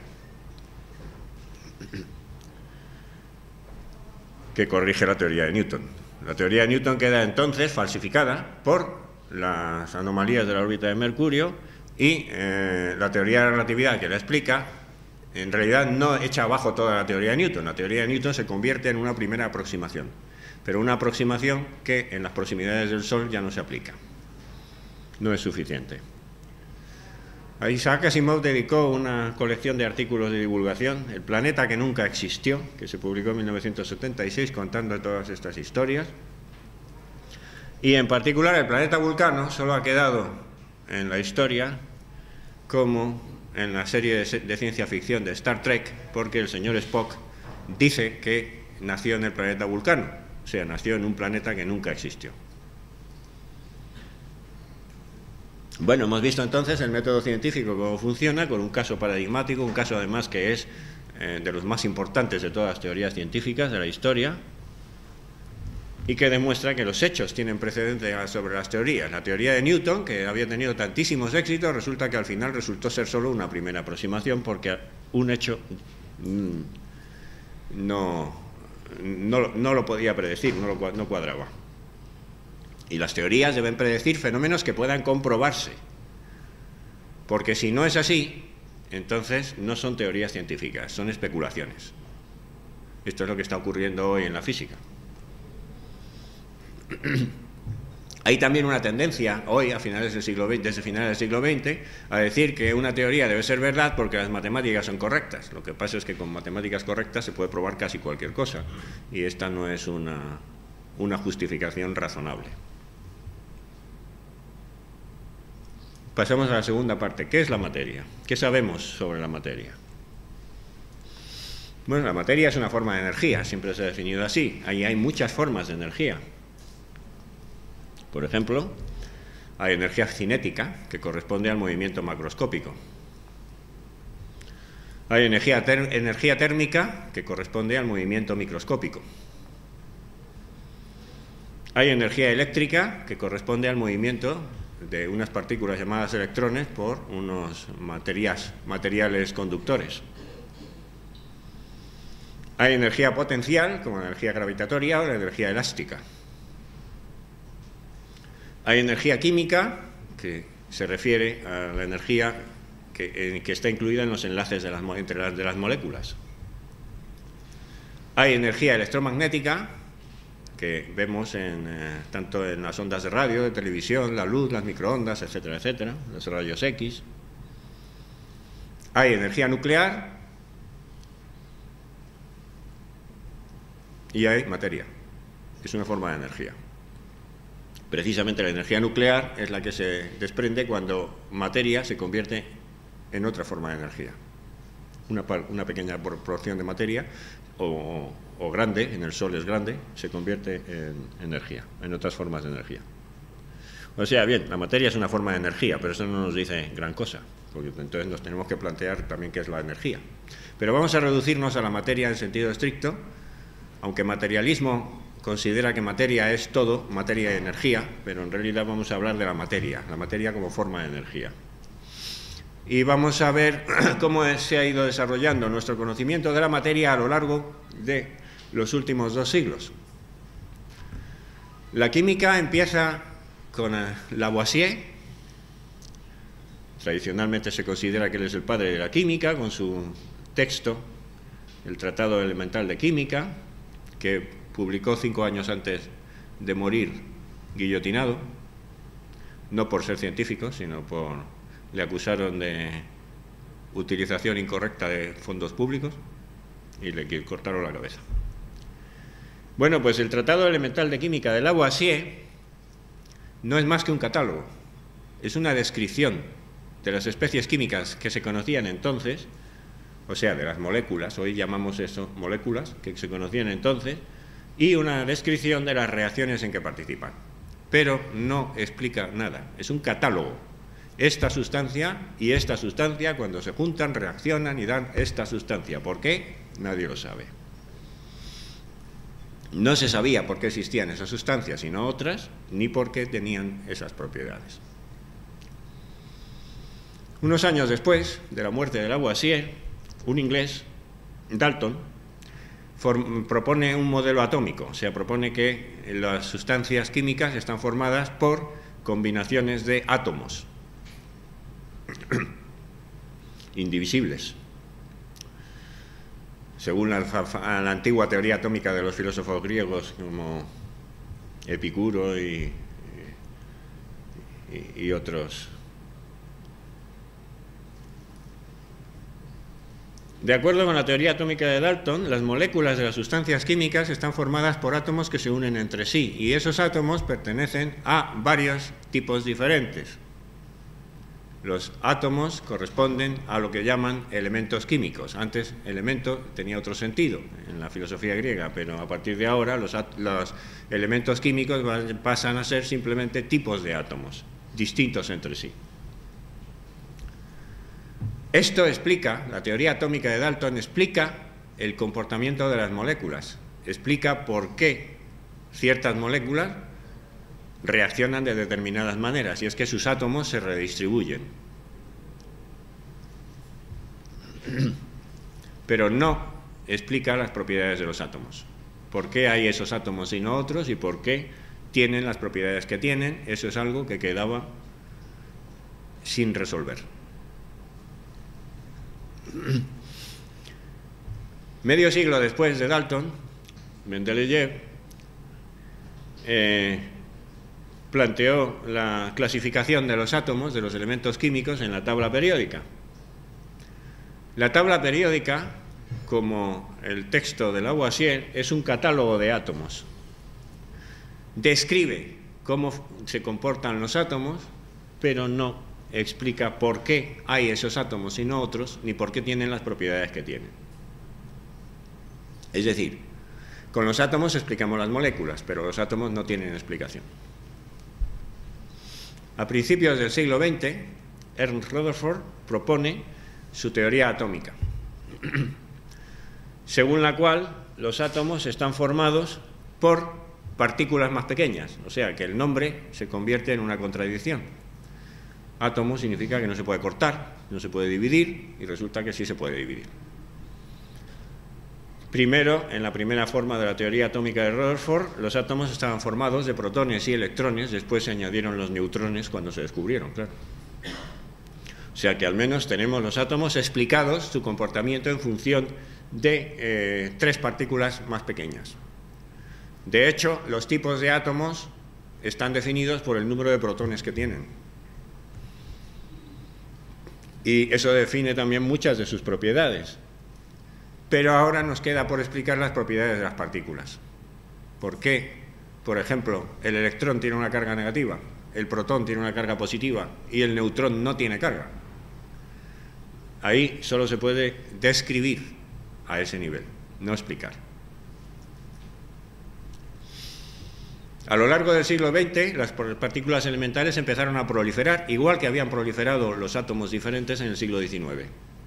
que corrige la teoría de Newton. La teoría de Newton queda entonces falsificada por las anomalías de la órbita de Mercurio y eh, la teoría de la relatividad que la explica, en realidad no echa abajo toda la teoría de Newton. La teoría de Newton se convierte en una primera aproximación, pero una aproximación que en las proximidades del Sol ya no se aplica. No es suficiente. Isaac Asimov dedicó una colección de artículos de divulgación, El planeta que nunca existió, que se publicó en mil novecientos setenta y seis, contando todas estas historias. Y en particular el planeta Vulcano solo ha quedado en la historia como en la serie de, de ciencia ficción de Star Trek, porque el señor Spock dice que nació en el planeta Vulcano, o sea, nació en un planeta que nunca existió. Bueno, hemos visto entonces el método científico, cómo funciona, con un caso paradigmático, un caso además que es eh, de los más importantes de todas las teorías científicas de la historia, y que demuestra que los hechos tienen precedencia sobre las teorías. La teoría de Newton, que había tenido tantísimos éxitos, resulta que al final resultó ser solo una primera aproximación, porque un hecho mmm, no, no, no lo podía predecir, no, lo, no cuadraba. Y las teorías deben predecir fenómenos que puedan comprobarse, porque si no es así, entonces no son teorías científicas, son especulaciones. Esto es lo que está ocurriendo hoy en la física. Hay también una tendencia hoy, a finales del siglo veinte, desde finales del siglo veinte, a decir que una teoría debe ser verdad porque las matemáticas son correctas. Lo que pasa es que con matemáticas correctas se puede probar casi cualquier cosa, y esta no es una, una justificación razonable. Pasamos a la segunda parte. ¿Qué es la materia? ¿Qué sabemos sobre la materia? Bueno, la materia es una forma de energía, siempre se ha definido así. Ahí hay muchas formas de energía. Por ejemplo, hay energía cinética, que corresponde al movimiento macroscópico. Hay energía, ter- energía térmica, que corresponde al movimiento microscópico. Hay energía eléctrica, que corresponde al movimiento de unas partículas llamadas electrones por unos materias, materiales conductores. Hay energía potencial, como la energía gravitatoria o la energía elástica. Hay energía química, que se refiere a la energía que, eh, que está incluida en los enlaces de las, entre las, de las moléculas. Hay energía electromagnética, que vemos en, eh, tanto en las ondas de radio, de televisión, la luz, las microondas, etcétera, etcétera, los rayos X. Hay energía nuclear y hay materia. Es una forma de energía. Precisamente la energía nuclear es la que se desprende cuando materia se convierte en otra forma de energía. Una, una pequeña proporción de materia o, o grande, en el Sol es grande, se convierte en energía, en otras formas de energía. O sea, bien, la materia es una forma de energía, pero eso no nos dice gran cosa, porque entonces nos tenemos que plantear también qué es la energía. Pero vamos a reducirnos a la materia en sentido estricto, aunque materialismo considera que materia es todo, materia y energía, pero en realidad vamos a hablar de la materia, la materia como forma de energía. Y vamos a ver cómo se ha ido desarrollando nuestro conocimiento de la materia a lo largo de los últimos dos siglos. La química empieza con Lavoisier. Tradicionalmente se considera que él es el padre de la química, con su texto, el Tratado Elemental de Química, que publicó cinco años antes de morir guillotinado, no por ser científico, sino por... le acusaron de utilización incorrecta de fondos públicos y le cortaron la cabeza. Bueno, pues el Tratado Elemental de Química de Lavoisier no es más que un catálogo, es una descripción de las especies químicas que se conocían entonces, o sea, de las moléculas, hoy llamamos eso moléculas, que se conocían entonces, y una descripción de las reacciones en que participan. Pero no explica nada, es un catálogo. Esta sustancia y esta sustancia, cuando se juntan, reaccionan y dan esta sustancia. ¿Por qué? Nadie lo sabe. No se sabía por qué existían esas sustancias y no otras, ni por qué tenían esas propiedades. Unos años después de la muerte de Lavoisier, un inglés, Dalton, propone un modelo atómico. O sea, propone que las sustancias químicas están formadas por combinaciones de átomos indivisibles, según la, la antigua teoría atómica de los filósofos griegos como Epicuro y, y, y otros. De acuerdo con la teoría atómica de Dalton, las moléculas de las sustancias químicas están formadas por átomos que se unen entre sí, y esos átomos pertenecen a varios tipos diferentes. Los átomos corresponden a lo que llaman elementos químicos. Antes, elemento tenía otro sentido en la filosofía griega, pero a partir de ahora los, los elementos químicos pasan a ser simplemente tipos de átomos, distintos entre sí. Esto explica, la teoría atómica de Dalton explica el comportamiento de las moléculas, explica por qué ciertas moléculas reaccionan de determinadas maneras, y es que sus átomos se redistribuyen. Pero no explica las propiedades de los átomos. ¿Por qué hay esos átomos y no otros? ¿Y por qué tienen las propiedades que tienen? Eso es algo que quedaba sin resolver. Medio siglo después de Dalton, Mendeleev eh, planteó la clasificación de los átomos, de los elementos químicos, en la tabla periódica. La tabla periódica, como el texto de Lavoisier, es un catálogo de átomos. Describe cómo se comportan los átomos, pero no explica por qué hay esos átomos y no otros, ni por qué tienen las propiedades que tienen. Es decir, con los átomos explicamos las moléculas, pero los átomos no tienen explicación. A principios del siglo veinte, Ernst Rutherford propone su teoría atómica, según la cual los átomos están formados por partículas más pequeñas, o sea que el nombre se convierte en una contradicción. Átomo significa que no se puede cortar, no se puede dividir, y resulta que sí se puede dividir. Primero, en la primera forma de la teoría atómica de Rutherford, los átomos estaban formados de protones y electrones, después se añadieron los neutrones cuando se descubrieron, claro. O sea que al menos tenemos los átomos explicados, su comportamiento en función de eh, tres partículas más pequeñas. De hecho, los tipos de átomos están definidos por el número de protones que tienen. Y eso define también muchas de sus propiedades. Pero ahora nos queda por explicar las propiedades de las partículas. ¿Por qué, por ejemplo, el electrón tiene una carga negativa, el protón tiene una carga positiva y el neutrón no tiene carga? Ahí solo se puede describir a ese nivel, no explicar. A lo largo del siglo veinte, las partículas elementales empezaron a proliferar, igual que habían proliferado los átomos diferentes en el siglo diecinueve.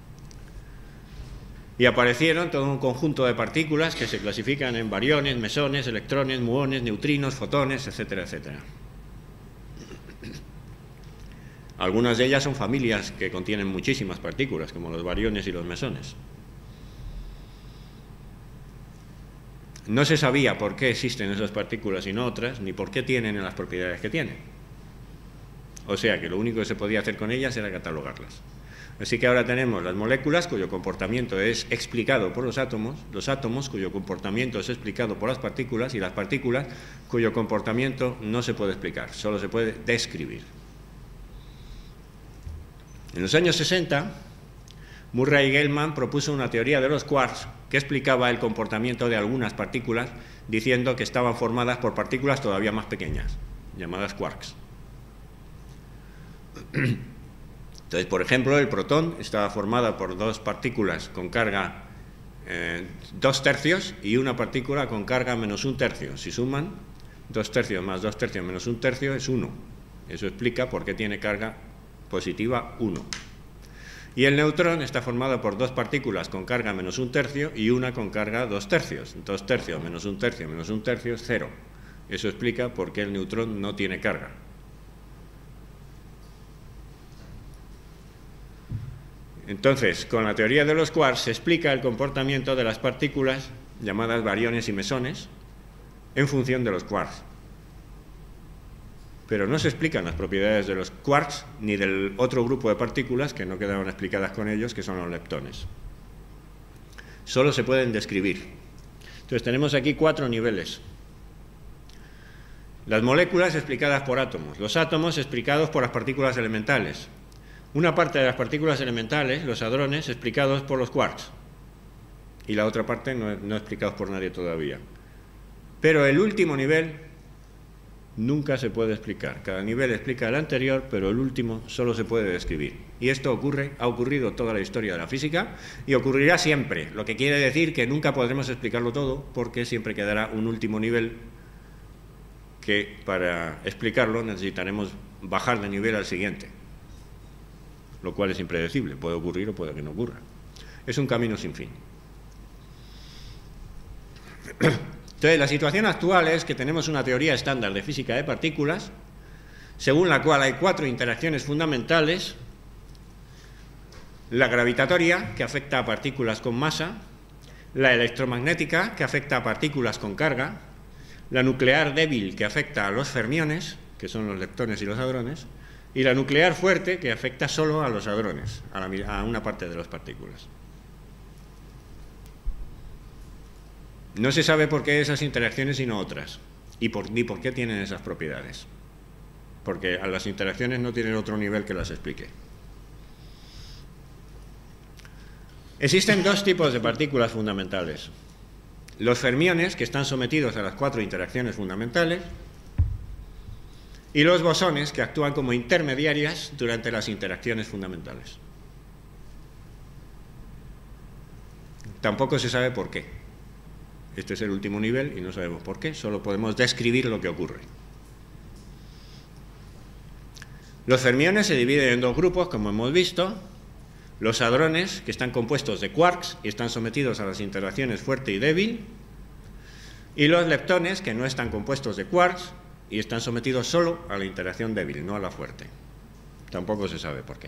Y aparecieron todo un conjunto de partículas que se clasifican en bariones, mesones, electrones, muones, neutrinos, fotones, etcétera, etcétera. Algunas de ellas son familias que contienen muchísimas partículas, como los bariones y los mesones. No se sabía por qué existen esas partículas y no otras, ni por qué tienen las propiedades que tienen. O sea que lo único que se podía hacer con ellas era catalogarlas. Así que ahora tenemos las moléculas cuyo comportamiento es explicado por los átomos, los átomos cuyo comportamiento es explicado por las partículas y las partículas cuyo comportamiento no se puede explicar, solo se puede describir. En los años sesenta, Murray y Gell-Mann propuso una teoría de los quarks que explicaba el comportamiento de algunas partículas diciendo que estaban formadas por partículas todavía más pequeñas, llamadas quarks. Entonces, por ejemplo, el protón estaba formado por dos partículas con carga eh, dos tercios y una partícula con carga menos un tercio. Si suman, dos tercios más dos tercios menos un tercio es uno. Eso explica por qué tiene carga positiva uno. Y el neutrón está formado por dos partículas con carga menos un tercio y una con carga dos tercios. Dos tercios menos un tercio menos un tercio es cero. Eso explica por qué el neutrón no tiene carga. Entonces, con la teoría de los quarks se explica el comportamiento de las partículas llamadas bariones y mesones en función de los quarks. Pero no se explican las propiedades de los quarks ni del otro grupo de partículas que no quedaron explicadas con ellos, que son los leptones. Solo se pueden describir. Entonces tenemos aquí cuatro niveles. Las moléculas explicadas por átomos, los átomos explicados por las partículas elementales. Una parte de las partículas elementales, los hadrones, explicados por los quarks. Y la otra parte no, no explicados por nadie todavía. Pero el último nivel nunca se puede explicar. Cada nivel explica el anterior, pero el último solo se puede describir. Y esto ocurre, ha ocurrido toda la historia de la física y ocurrirá siempre. Lo que quiere decir que nunca podremos explicarlo todo porque siempre quedará un último nivel que para explicarlo necesitaremos bajar de nivel al siguiente. Lo cual es impredecible, puede ocurrir o puede que no ocurra. Es un camino sin fin. Entonces, la situación actual es que tenemos una teoría estándar de física de partículas, según la cual hay cuatro interacciones fundamentales: la gravitatoria, que afecta a partículas con masa; la electromagnética, que afecta a partículas con carga; la nuclear débil, que afecta a los fermiones, que son los leptones y los hadrones; y la nuclear fuerte, que afecta solo a los hadrones, a, la, a una parte de las partículas. No se sabe por qué esas interacciones y no otras, y por, ni por qué tienen esas propiedades, porque a las interacciones no tienen otro nivel que las explique. Existen dos tipos de partículas fundamentales: los fermiones, que están sometidos a las cuatro interacciones fundamentales, y los bosones, que actúan como intermediarias durante las interacciones fundamentales. Tampoco se sabe por qué. Este es el último nivel y no sabemos por qué, solo podemos describir lo que ocurre. Los fermiones se dividen en dos grupos, como hemos visto: los hadrones, que están compuestos de quarks y están sometidos a las interacciones fuerte y débil, y los leptones, que no están compuestos de quarks y están sometidos solo a la interacción débil, no a la fuerte. Tampoco se sabe por qué.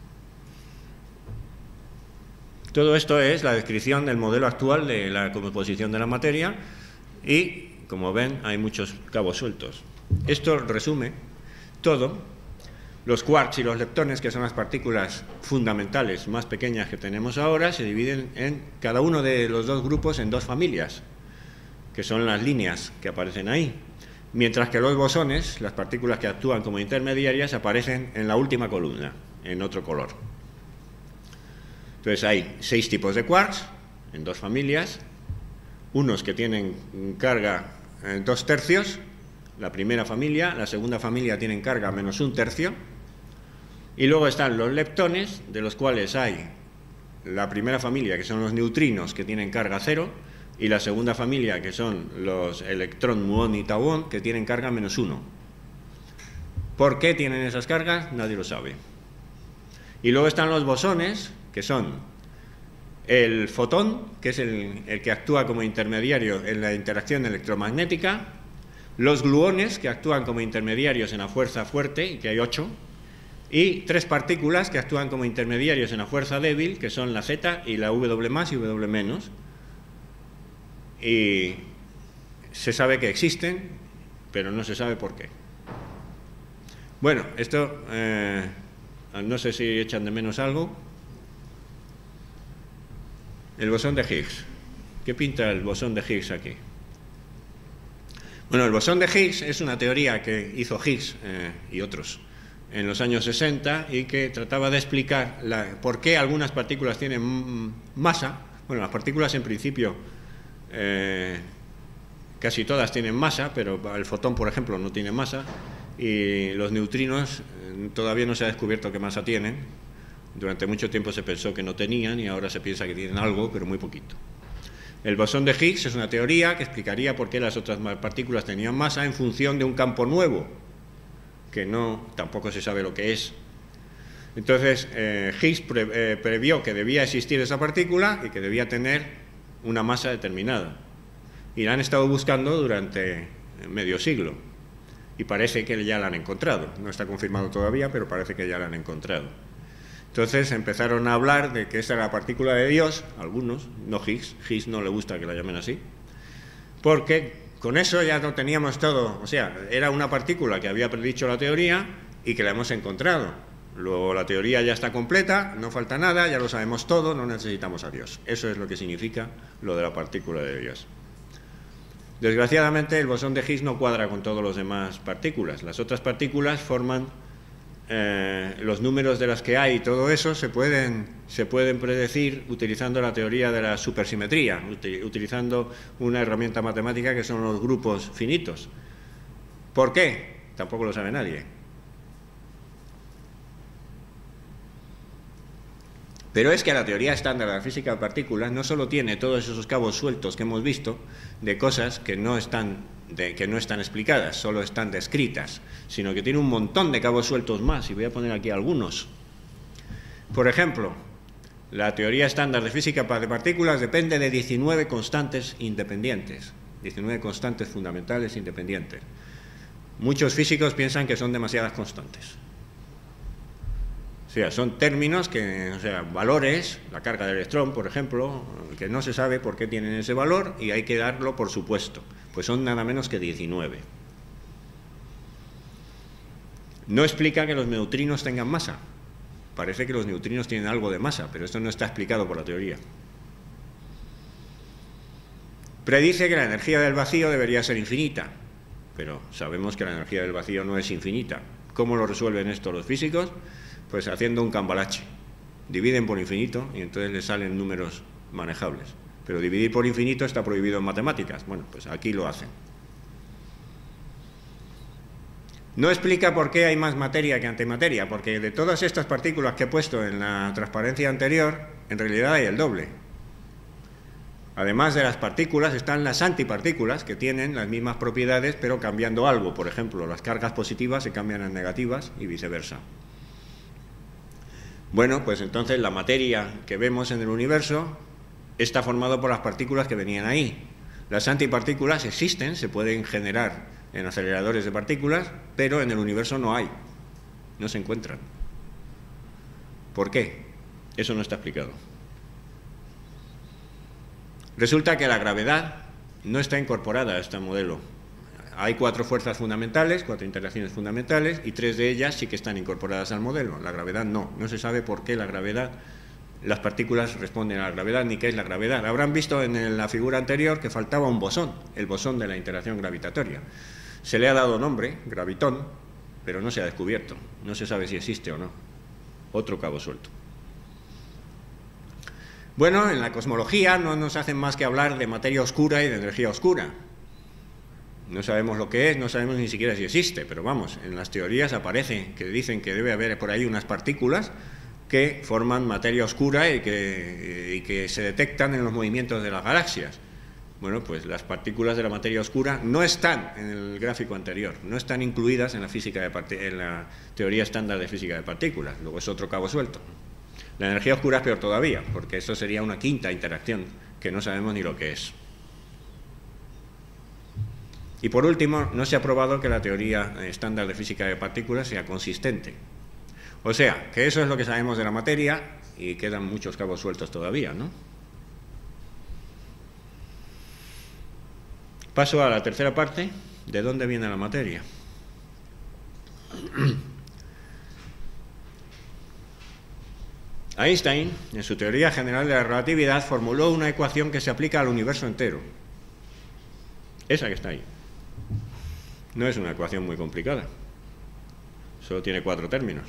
Todo esto es la descripción del modelo actual de la composición de la materia y, como ven, hay muchos cabos sueltos. Esto resume todo. Los quarks y los leptones, que son las partículas fundamentales más pequeñas que tenemos ahora, se dividen en cada uno de los dos grupos en dos familias, que son las líneas que aparecen ahí. Mientras que los bosones, las partículas que actúan como intermediarias, aparecen en la última columna, en otro color. Entonces hay seis tipos de quarks, en dos familias, unos que tienen carga en dos tercios, la primera familia; la segunda familia tienen carga menos un tercio, y luego están los leptones, de los cuales hay la primera familia, que son los neutrinos, que tienen carga cero, y la segunda familia, que son los electrón, muón y tauón, que tienen carga menos uno. ¿Por qué tienen esas cargas? Nadie lo sabe. Y luego están los bosones, que son el fotón, que es el, el que actúa como intermediario en la interacción electromagnética; los gluones, que actúan como intermediarios en la fuerza fuerte, y que hay ocho; y tres partículas que actúan como intermediarios en la fuerza débil, que son la Z y la W más y W menos. Y se sabe que existen, pero no se sabe por qué. Bueno, esto, eh, no sé si echan de menos algo. El bosón de Higgs. ¿Qué pinta el bosón de Higgs aquí? Bueno, el bosón de Higgs es una teoría que hizo Higgs eh, y otros en los años sesenta y que trataba de explicar la, por qué algunas partículas tienen masa. Bueno, las partículas en principio eh, casi todas tienen masa, pero el fotón, por ejemplo, no tiene masa, y los neutrinos eh, todavía no se ha descubierto qué masa tienen. Durante mucho tiempo se pensó que no tenían y ahora se piensa que tienen algo, pero muy poquito. El bosón de Higgs es una teoría que explicaría por qué las otras partículas tenían masa en función de un campo nuevo, que no, tampoco se sabe lo que es. Entonces, eh, Higgs pre, eh, previó que debía existir esa partícula y que debía tener una masa determinada. Y la han estado buscando durante medio siglo. Y parece que ya la han encontrado. No está confirmado todavía, pero parece que ya la han encontrado. Entonces empezaron a hablar de que esa era la partícula de Dios, algunos, no Higgs. Higgs no le gusta que la llamen así, porque con eso ya no teníamos todo. O sea, era una partícula que había predicho la teoría y que la hemos encontrado. Luego la teoría ya está completa, no falta nada, ya lo sabemos todo, no necesitamos a Dios. Eso es lo que significa lo de la partícula de Dios. Desgraciadamente el bosón de Higgs no cuadra con todas las demás partículas. Las otras partículas forman eh, los números de las que hay y todo eso se pueden, se pueden predecir utilizando la teoría de la supersimetría, util, utilizando una herramienta matemática que son los grupos finitos. ¿Por qué? Tampoco lo sabe nadie. Pero es que la teoría estándar de la física de partículas no solo tiene todos esos cabos sueltos que hemos visto de cosas que no están, de, que no están explicadas, solo están descritas, sino que tiene un montón de cabos sueltos más, y voy a poner aquí algunos. Por ejemplo, la teoría estándar de física de partículas depende de diecinueve constantes independientes, diecinueve constantes fundamentales independientes. Muchos físicos piensan que son demasiadas constantes. O sea, son términos que, o sea, valores, la carga del electrón, por ejemplo, que no se sabe por qué tienen ese valor y hay que darlo por supuesto. Pues son nada menos que diecinueve. No explica que los neutrinos tengan masa. Parece que los neutrinos tienen algo de masa, pero esto no está explicado por la teoría. Predice que la energía del vacío debería ser infinita, pero sabemos que la energía del vacío no es infinita. ¿Cómo lo resuelven esto los físicos? Pues haciendo un cambalache. Dividen por infinito y entonces les salen números manejables. Pero dividir por infinito está prohibido en matemáticas. Bueno, pues aquí lo hacen. No explica por qué hay más materia que antimateria, porque de todas estas partículas que he puesto en la transparencia anterior, en realidad hay el doble. Además de las partículas están las antipartículas, que tienen las mismas propiedades pero cambiando algo. Por ejemplo, las cargas positivas se cambian en negativas y viceversa. Bueno, pues entonces la materia que vemos en el universo está formada por las partículas que venían ahí. Las antipartículas existen, se pueden generar en aceleradores de partículas, pero en el universo no hay, no se encuentran. ¿Por qué? Eso no está explicado. Resulta que la gravedad no está incorporada a este modelo. Hay cuatro fuerzas fundamentales, cuatro interacciones fundamentales, y tres de ellas sí que están incorporadas al modelo. La gravedad no. No se sabe por qué la gravedad, las partículas responden a la gravedad, ni qué es la gravedad. Habrán visto en la figura anterior que faltaba un bosón, el bosón de la interacción gravitatoria. Se le ha dado nombre, gravitón, pero no se ha descubierto. No se sabe si existe o no. Otro cabo suelto. Bueno, en la cosmología no nos hacen más que hablar de materia oscura y de energía oscura. No sabemos lo que es, no sabemos ni siquiera si existe, pero vamos, en las teorías aparece que dicen que debe haber por ahí unas partículas que forman materia oscura y que, y que se detectan en los movimientos de las galaxias. Bueno, pues las partículas de la materia oscura no están en el gráfico anterior, no están incluidas en la, física de en la teoría estándar de física de partículas, luego es otro cabo suelto. La energía oscura es peor todavía, porque eso sería una quinta interacción que no sabemos ni lo que es. Y por último, no se ha probado que la teoría estándar de física de partículas sea consistente. O sea, que eso es lo que sabemos de la materia y quedan muchos cabos sueltos todavía, ¿no? Paso a la tercera parte. ¿De dónde viene la materia? Einstein, en su teoría general de la relatividad, formuló una ecuación que se aplica al universo entero. Esa que está ahí. No es una ecuación muy complicada. Solo tiene cuatro términos.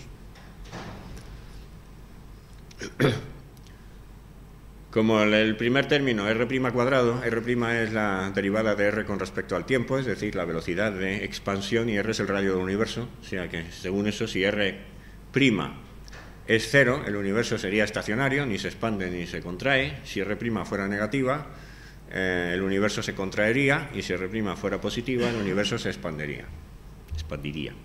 Como el primer término, R' cuadrado, R' es la derivada de R con respecto al tiempo, es decir, la velocidad de expansión, y R es el radio del universo. O sea que, según eso, si R' es cero, el universo sería estacionario, ni se expande ni se contrae. Si R' fuera negativa, eh, el universo se contraería, y si R' fuera positiva, el universo se expandiría. expandiría.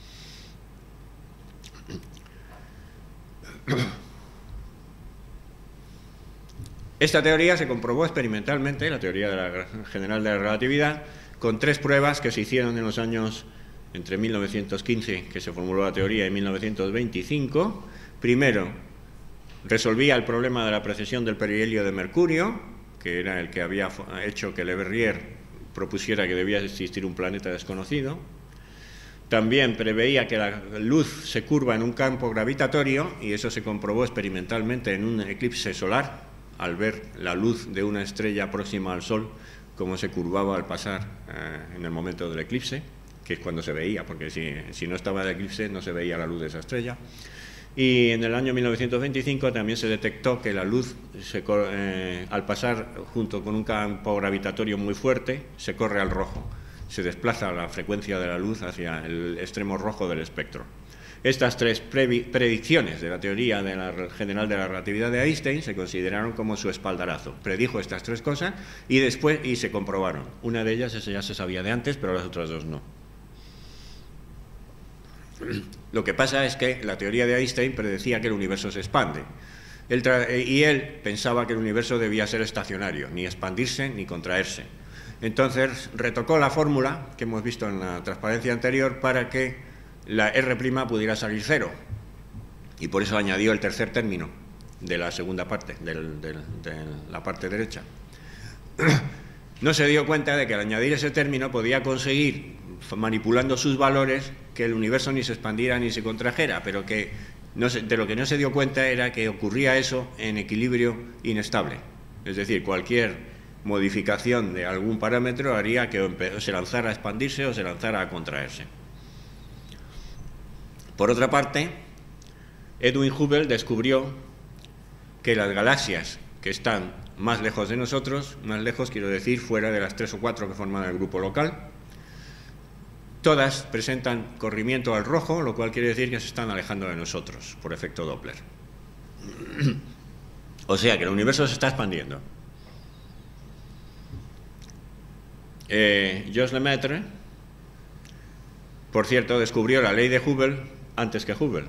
Esta teoría se comprobó experimentalmente, la teoría de la general de la relatividad, con tres pruebas que se hicieron en los años entre mil novecientos quince, que se formuló la teoría, y mil novecientos veinticinco. Primero, resolvía el problema de la precesión del perihelio de mercurio, que era el que había hecho que Le Verrier propusiera que debía existir un planeta desconocido. También preveía que la luz se curva en un campo gravitatorio, y eso se comprobó experimentalmente en un eclipse solar, al ver la luz de una estrella próxima al Sol, cómo se curvaba al pasar eh, en el momento del eclipse, que es cuando se veía, porque si, si no estaba el eclipse no se veía la luz de esa estrella. Y en el año mil novecientos veinticinco también se detectó que la luz, se, eh, al pasar junto con un campo gravitatorio muy fuerte, se corre al rojo, se desplaza la frecuencia de la luz hacia el extremo rojo del espectro. Estas tres predicciones de la teoría de la general de la relatividad de Einstein se consideraron como su espaldarazo. Predijo estas tres cosas y después y se comprobaron. Una de ellas esa ya se sabía de antes, pero las otras dos no. Lo que pasa es que la teoría de Einstein predecía que el universo se expande. Él y él pensaba que el universo debía ser estacionario, ni expandirse ni contraerse. Entonces retocó la fórmula que hemos visto en la transparencia anterior para que la R' pudiera salir cero, y por eso añadió el tercer término de la segunda parte, del, del, de la parte derecha. No se dio cuenta de que al añadir ese término podía conseguir, manipulando sus valores, que el universo ni se expandiera ni se contrajera, pero que no se, de lo que no se dio cuenta era que ocurría eso en equilibrio inestable. Es decir, cualquier modificación de algún parámetro haría que se lanzara a expandirse o se lanzara a contraerse. Por otra parte, Edwin Hubble descubrió que las galaxias que están más lejos de nosotros, más lejos quiero decir fuera de las tres o cuatro que forman el grupo local, todas presentan corrimiento al rojo, lo cual quiere decir que se están alejando de nosotros por efecto Doppler. O sea que el universo se está expandiendo. Eh, Gilles Lemaitre, por cierto, descubrió la ley de Hubble antes que Hubble,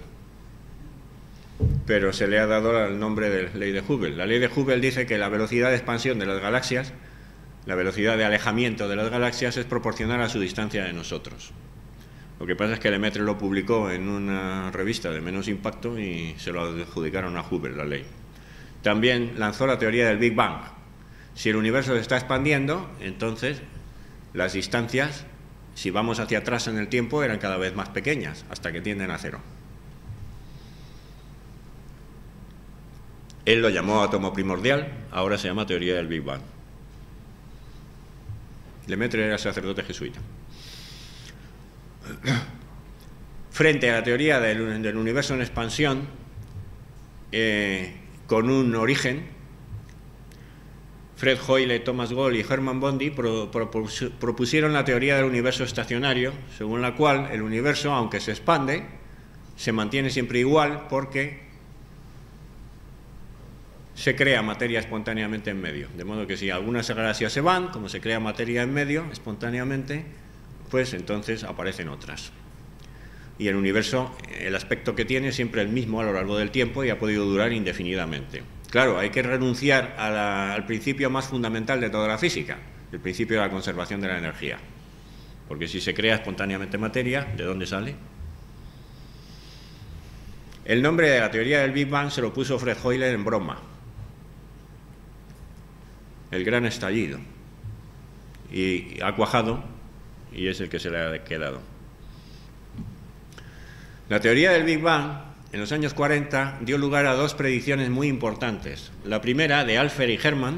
pero se le ha dado el nombre de ley de Hubble. La ley de Hubble dice que la velocidad de expansión de las galaxias, la velocidad de alejamiento de las galaxias, es proporcional a su distancia de nosotros. Lo que pasa es que Lemaitre lo publicó en una revista de menos impacto y se lo adjudicaron a Hubble, la ley. También lanzó la teoría del Big Bang. Si el universo se está expandiendo, entonces las distancias, si vamos hacia atrás en el tiempo, eran cada vez más pequeñas, hasta que tienden a cero. Él lo llamó átomo primordial, ahora se llama teoría del Big Bang. Lemaitre era sacerdote jesuita. Frente a la teoría del, del universo en expansión, eh, con un origen, Fred Hoyle, Thomas Gold y Hermann Bondi pro, pro, propusieron la teoría del universo estacionario, según la cual el universo, aunque se expande, se mantiene siempre igual porque se crea materia espontáneamente en medio. De modo que si algunas galaxias se van, como se crea materia en medio espontáneamente, pues entonces aparecen otras. Y el universo, el aspecto que tiene, es siempre el mismo a lo largo del tiempo y ha podido durar indefinidamente. Claro, hay que renunciar a la, al principio más fundamental de toda la física, el principio de la conservación de la energía. Porque si se crea espontáneamente materia, ¿de dónde sale? El nombre de la teoría del Big Bang se lo puso Fred Hoyle en broma. El gran estallido. Y ha cuajado y es el que se le ha quedado. La teoría del Big Bang en los años cuarenta, dio lugar a dos predicciones muy importantes. La primera, de Alpher y Hermann,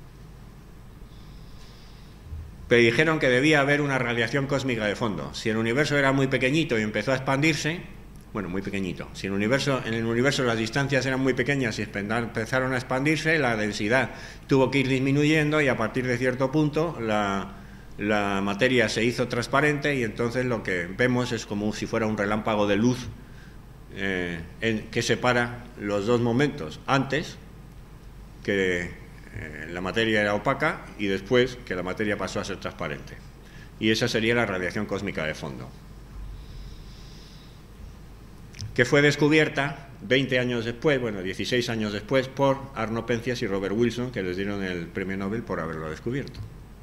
predijeron que debía haber una radiación cósmica de fondo. Si el universo era muy pequeñito y empezó a expandirse, bueno, muy pequeñito, si el universo, en el universo las distancias eran muy pequeñas y empezaron a expandirse, la densidad tuvo que ir disminuyendo y a partir de cierto punto la, la materia se hizo transparente y entonces lo que vemos es como si fuera un relámpago de luz eh, en, que separa los dos momentos, antes que eh, la materia era opaca y después que la materia pasó a ser transparente. Y esa sería la radiación cósmica de fondo, que fue descubierta veinte años después, bueno, dieciséis años después, por Arno Penzias y Robert Wilson, que les dieron el premio Nobel por haberlo descubierto.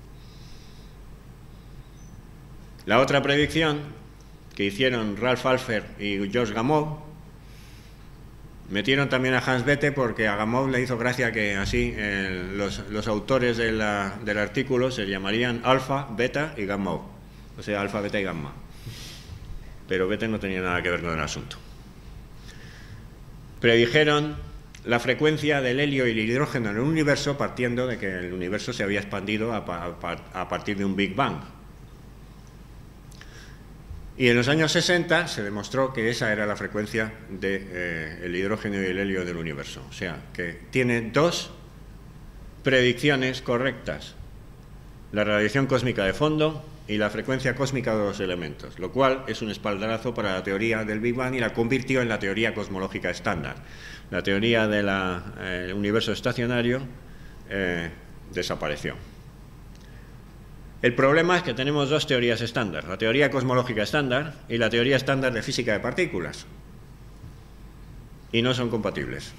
La otra predicción que hicieron Ralph Alpher y George Gamow, metieron también a Hans Bethe porque a Gamow le hizo gracia que así eh, los, los autores de la, del artículo se llamarían alfa, beta y Gamow, o sea, alfa, beta y gamma. Pero Bethe no tenía nada que ver con el asunto. Predijeron la frecuencia del helio y el hidrógeno en el universo partiendo de que el universo se había expandido a, a, a partir de un Big Bang. Y en los años sesenta se demostró que esa era la frecuencia del de, eh, hidrógeno y el helio del universo. O sea, que tiene dos predicciones correctas: la radiación cósmica de fondo y la frecuencia cósmica de los elementos, lo cual es un espaldarazo para la teoría del Big Bang y la convirtió en la teoría cosmológica estándar. La teoría del eh, universo estacionario eh, desapareció. El problema es que tenemos dos teorías estándar, la teoría cosmológica estándar y la teoría estándar de física de partículas, y no son compatibles.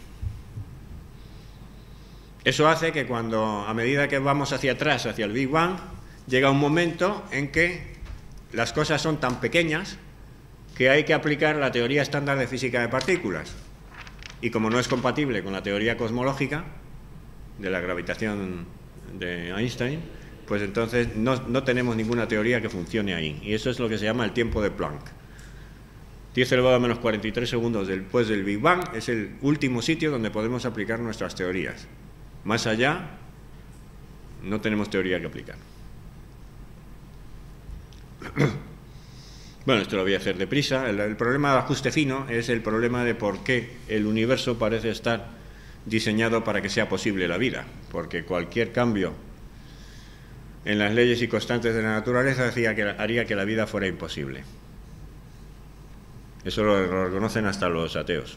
Eso hace que cuando, a medida que vamos hacia atrás, hacia el Big Bang, llega un momento en que las cosas son tan pequeñas que hay que aplicar la teoría estándar de física de partículas. Y como no es compatible con la teoría cosmológica de la gravitación de Einstein, pues entonces no, no tenemos ninguna teoría que funcione ahí. Y eso es lo que se llama el tiempo de Planck. diez elevado a menos cuarenta y tres segundos después del Big Bang es el último sitio donde podemos aplicar nuestras teorías. Más allá, no tenemos teoría que aplicar. Bueno, esto lo voy a hacer deprisa. El, el problema de ajuste fino es el problema de por qué el universo parece estar diseñado para que sea posible la vida, porque cualquier cambio en las leyes y constantes de la naturaleza hacía que, haría que la vida fuera imposible. Eso lo, lo reconocen hasta los ateos.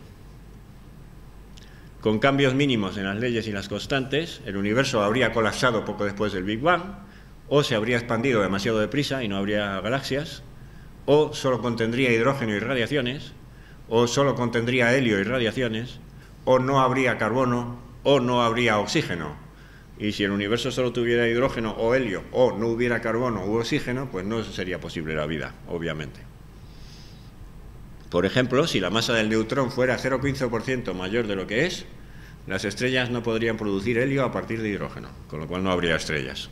Con cambios mínimos en las leyes y las constantes, el universo habría colapsado poco después del Big Bang, o se habría expandido demasiado deprisa y no habría galaxias, o solo contendría hidrógeno y radiaciones, o solo contendría helio y radiaciones, o no habría carbono, o no habría oxígeno. Y si el universo solo tuviera hidrógeno o helio, o no hubiera carbono u oxígeno, pues no sería posible la vida, obviamente. Por ejemplo, si la masa del neutrón fuera cero coma quince por ciento mayor de lo que es, las estrellas no podrían producir helio a partir de hidrógeno, con lo cual no habría estrellas.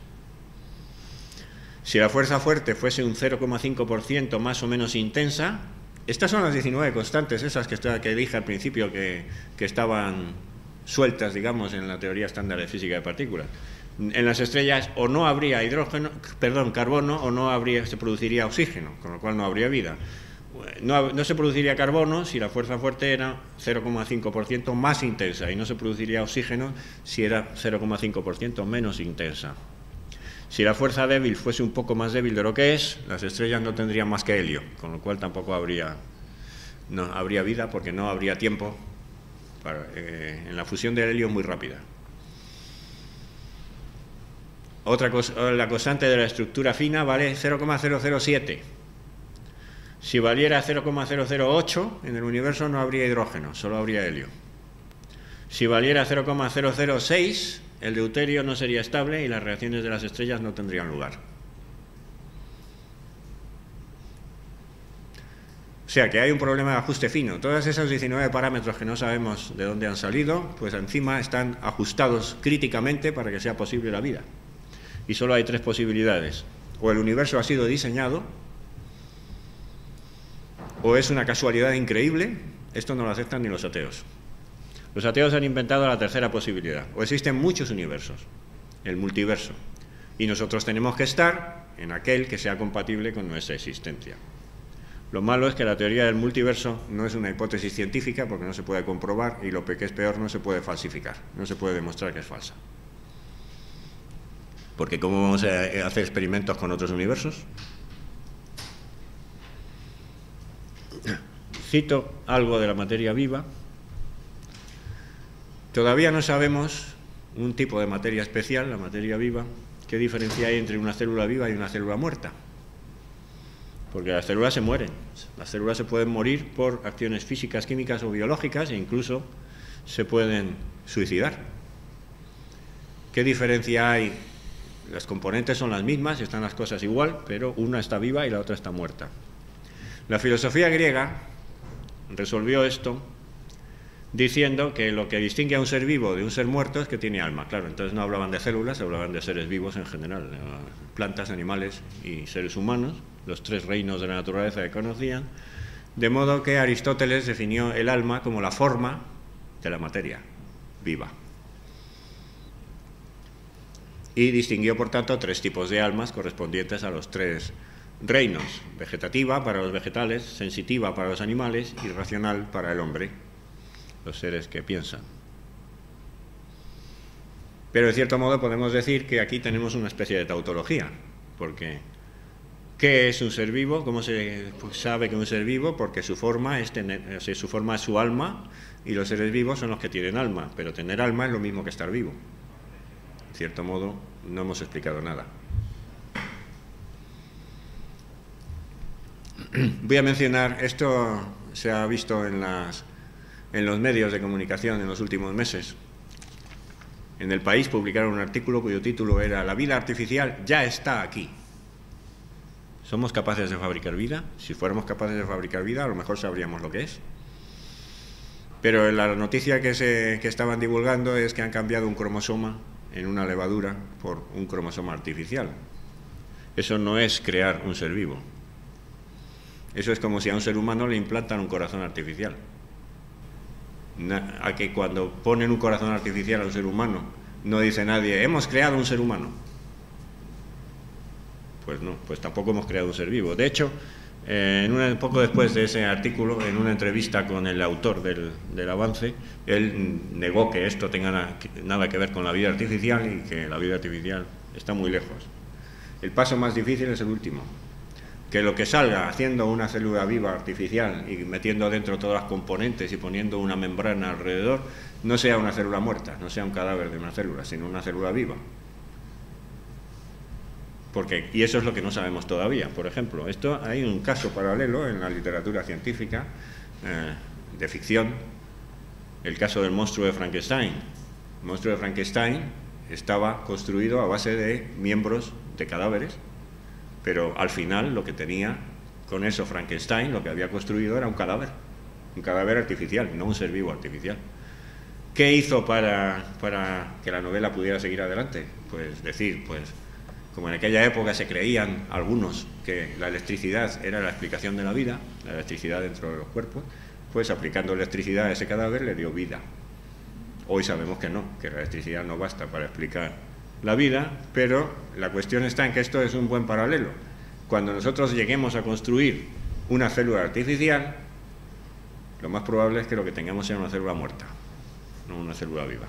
Si la fuerza fuerte fuese un cero coma cinco por ciento más o menos intensa, estas son las diecinueve constantes, esas que, que dije al principio que, que estaban sueltas, digamos, en la teoría estándar de física de partículas. En las estrellas o no habría hidrógeno, perdón, carbono, o no habría, se produciría oxígeno, con lo cual no habría vida. No, no se produciría carbono si la fuerza fuerte era cero coma cinco por ciento más intensa, y no se produciría oxígeno si era cero coma cinco por ciento menos intensa. Si la fuerza débil fuese un poco más débil de lo que es, las estrellas no tendrían más que helio, con lo cual tampoco habría, no, habría vida, porque no habría tiempo. Para, eh, en la fusión del helio es muy rápida. Otra cosa, la constante de la estructura fina vale cero coma cero cero siete. Si valiera cero coma cero cero ocho, en el universo no habría hidrógeno, solo habría helio. Si valiera cero coma cero cero seis, el deuterio no sería estable y las reacciones de las estrellas no tendrían lugar. O sea que hay un problema de ajuste fino. Todos esos diecinueve parámetros que no sabemos de dónde han salido, pues encima están ajustados críticamente para que sea posible la vida. Y solo hay tres posibilidades. O el universo ha sido diseñado, o es una casualidad increíble, Esto no lo aceptan ni los ateos. Los ateos han inventado la tercera posibilidad. O existen muchos universos, el multiverso, y nosotros tenemos que estar en aquel que sea compatible con nuestra existencia. Lo malo es que la teoría del multiverso no es una hipótesis científica porque no se puede comprobar y lo que es peor, no se puede falsificar, no se puede demostrar que es falsa. Porque ¿cómo vamos a hacer experimentos con otros universos? Cito algo de la materia viva. Todavía no sabemos un tipo de materia especial, la materia viva, qué diferencia hay entre una célula viva y una célula muerta. Porque las células se mueren. Las células se pueden morir por acciones físicas, químicas o biológicas e incluso se pueden suicidar. ¿Qué diferencia hay? Las componentes son las mismas, están las cosas igual, pero una está viva y la otra está muerta. La filosofía griega resolvió esto diciendo que lo que distingue a un ser vivo de un ser muerto es que tiene alma. Claro, entonces no hablaban de células, hablaban de seres vivos en general, plantas, animales y seres humanos, los tres reinos de la naturaleza que conocían, de modo que Aristóteles definió el alma como la forma de la materia viva. Y distinguió, por tanto, tres tipos de almas correspondientes a los tres reinos: vegetativa para los vegetales, sensitiva para los animales y racional para el hombre, los seres que piensan. Pero de cierto modo podemos decir que aquí tenemos una especie de tautología, porque ¿qué es un ser vivo? ¿Cómo se sabe que es un ser vivo? Porque su forma es tener, o sea, su forma es su alma, y los seres vivos son los que tienen alma, pero tener alma es lo mismo que estar vivo. De cierto modo no hemos explicado nada. Voy a mencionar, esto se ha visto en las en los medios de comunicación en los últimos meses. En El País publicaron un artículo cuyo título era «La vida artificial ya está aquí». ¿Somos capaces de fabricar vida? Si fuéramos capaces de fabricar vida, a lo mejor sabríamos lo que es. Pero la noticia que, se, que estaban divulgando es que han cambiado un cromosoma en una levadura por un cromosoma artificial. Eso no es crear un ser vivo. Eso es como si a un ser humano le implantan un corazón artificial. A que cuando ponen un corazón artificial a un ser humano, no dice nadie, hemos creado un ser humano. Pues no, pues tampoco hemos creado un ser vivo. De hecho, eh, en una, poco después de ese artículo, en una entrevista con el autor del, del avance, él negó que esto tenga na, que, nada que ver con la vida artificial y que la vida artificial está muy lejos. El paso más difícil es el último. Que lo que salga haciendo una célula viva artificial y metiendo dentro todas las componentes y poniendo una membrana alrededor, no sea una célula muerta, no sea un cadáver de una célula, sino una célula viva. Porque, y eso es lo que no sabemos todavía. Por ejemplo, esto hay un caso paralelo en la literatura científica eh, de ficción, el caso del monstruo de Frankenstein. El monstruo de Frankenstein estaba construido a base de miembros de cadáveres, pero al final lo que tenía con eso Frankenstein, lo que había construido era un cadáver, un cadáver artificial, no un ser vivo artificial. ¿Qué hizo para, para que la novela pudiera seguir adelante? Pues decir, pues como en aquella época se creían algunos que la electricidad era la explicación de la vida, la electricidad dentro de los cuerpos, pues aplicando electricidad a ese cadáver le dio vida. Hoy sabemos que no, que la electricidad no basta para explicar la vida, pero la cuestión está en que esto es un buen paralelo. Cuando nosotros lleguemos a construir una célula artificial, lo más probable es que lo que tengamos sea una célula muerta, no una célula viva.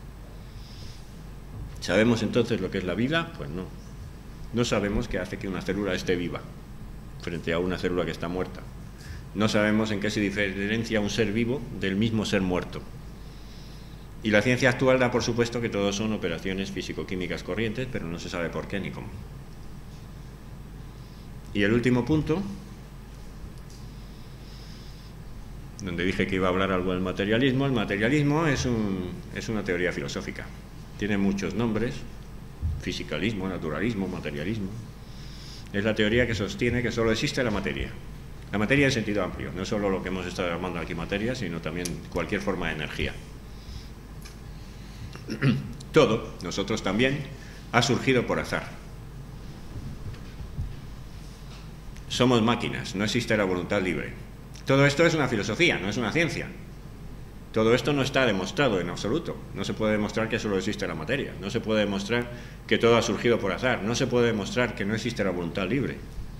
¿Sabemos entonces lo que es la vida? Pues no. No sabemos qué hace que una célula esté viva frente a una célula que está muerta. No sabemos en qué se diferencia un ser vivo del mismo ser muerto. Y la ciencia actual da por supuesto que todo son operaciones físico-químicas corrientes, pero no se sabe por qué ni cómo. Y el último punto, donde dije que iba a hablar algo del materialismo, el materialismo es, un, es una teoría filosófica. Tiene muchos nombres: fisicalismo, naturalismo, materialismo. Es la teoría que sostiene que solo existe la materia. La materia en sentido amplio, no solo lo que hemos estado llamando aquí materia, sino también cualquier forma de energía. Todo, nosotros también, ha surgido por azar. Somos máquinas, no existe la voluntad libre. Todo esto es una filosofía, no es una ciencia. Todo esto no está demostrado en absoluto. No se puede demostrar que solo existe la materia. No se puede demostrar que todo ha surgido por azar. No se puede demostrar que no existe la voluntad libre.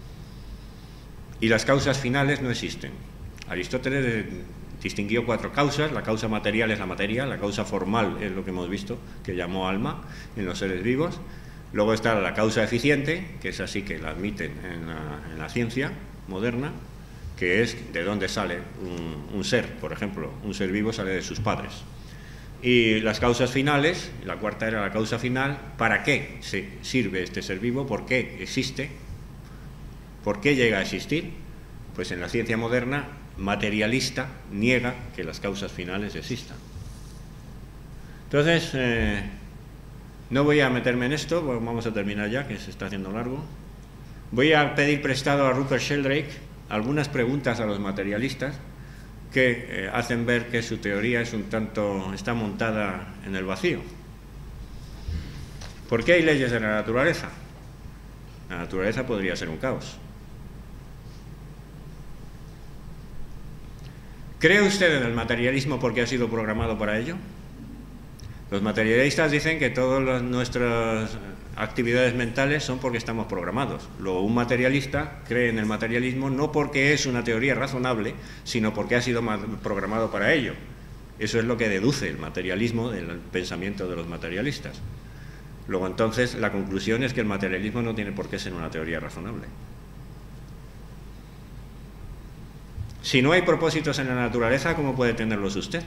Y las causas finales no existen. Aristóteles distinguió cuatro causas. La causa material es la materia. La causa formal es lo que hemos visto, que llamó alma en los seres vivos. Luego está la causa eficiente, que es así que la admiten en la, en la ciencia moderna, que es de dónde sale un, un ser, por ejemplo, un ser vivo sale de sus padres. Y las causas finales, la cuarta era la causa final, ¿para qué se sirve este ser vivo? ¿Por qué existe? ¿Por qué llega a existir? Pues en la ciencia moderna, materialista, niega que las causas finales existan. Entonces, eh, no voy a meterme en esto, vamos a terminar ya, que se está haciendo largo. Voy a pedir prestado a Rupert Sheldrake algunas preguntas a los materialistas que eh, hacen ver que su teoría es un tanto, está montada en el vacío. ¿Por qué hay leyes de la naturaleza? La naturaleza podría ser un caos. ¿Cree usted en el materialismo porque ha sido programado para ello? Los materialistas dicen que todas las, nuestras actividades mentales son porque estamos programados. Luego, un materialista cree en el materialismo no porque es una teoría razonable, sino porque ha sido programado para ello. Eso es lo que deduce el materialismo del pensamiento de los materialistas. Luego, entonces, la conclusión es que el materialismo no tiene por qué ser una teoría razonable. Si no hay propósitos en la naturaleza, ¿cómo puede tenerlos usted?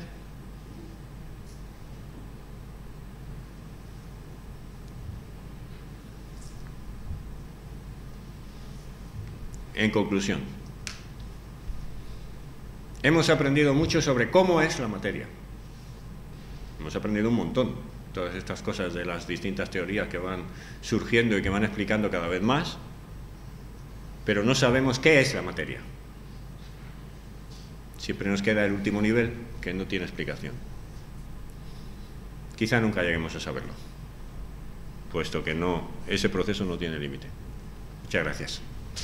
En conclusión, hemos aprendido mucho sobre cómo es la materia. Hemos aprendido un montón, todas estas cosas de las distintas teorías que van surgiendo y que van explicando cada vez más, pero no sabemos qué es la materia. Siempre nos queda el último nivel, que no tiene explicación. Quizá nunca lleguemos a saberlo, puesto que no, ese proceso no tiene límite. Muchas gracias.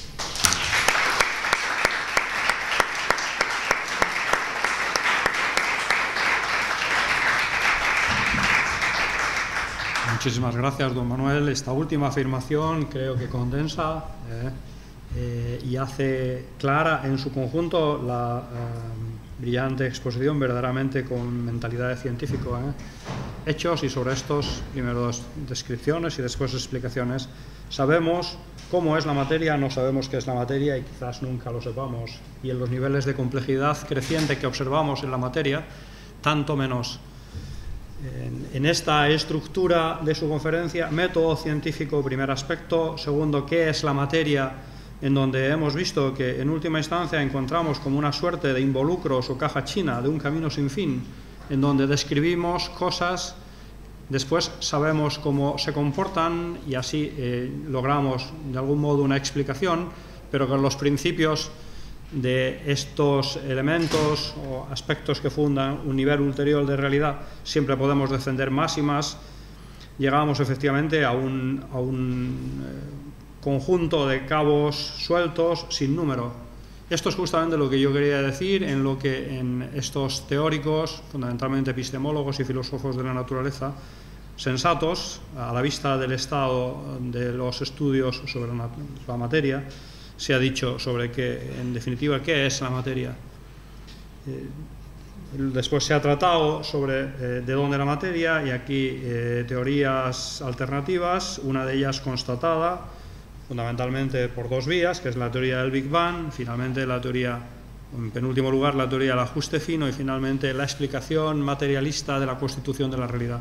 Muchísimas gracias, don Manuel. Esta última afirmación creo que condensa eh, eh, y hace clara en su conjunto la eh, brillante exposición verdaderamente con mentalidad de científico. Eh. Hechos y sobre estos, primero descripciones y después explicaciones. Sabemos cómo es la materia, no sabemos qué es la materia y quizás nunca lo sepamos. Y en los niveles de complejidad creciente que observamos en la materia, tanto menos. En, en esta estructura de su conferencia, método científico, primer aspecto. Segundo, ¿qué es la materia? En donde hemos visto que en última instancia encontramos como una suerte de involucros o caja china de un camino sin fin, en donde describimos cosas, después sabemos cómo se comportan y así eh, logramos de algún modo una explicación, pero con los principios de estos elementos o aspectos que fundan un nivel ulterior de realidad siempre podemos descender más y más. Llegamos efectivamente a un, a un eh, conjunto de cabos sueltos sin número. Esto es justamente lo que yo quería decir en lo que en estos teóricos, fundamentalmente epistemólogos y filósofos de la naturaleza, sensatos, a la vista del estado de los estudios sobre la, la materia, se ha dicho sobre qué, en definitiva, qué es la materia. Eh, después se ha tratado sobre eh, de dónde la materia, y aquí eh, teorías alternativas, una de ellas constatada, fundamentalmente por dos vías, que es la teoría del Big Bang, finalmente la teoría, en penúltimo lugar, la teoría del ajuste fino, y finalmente la explicación materialista de la constitución de la realidad.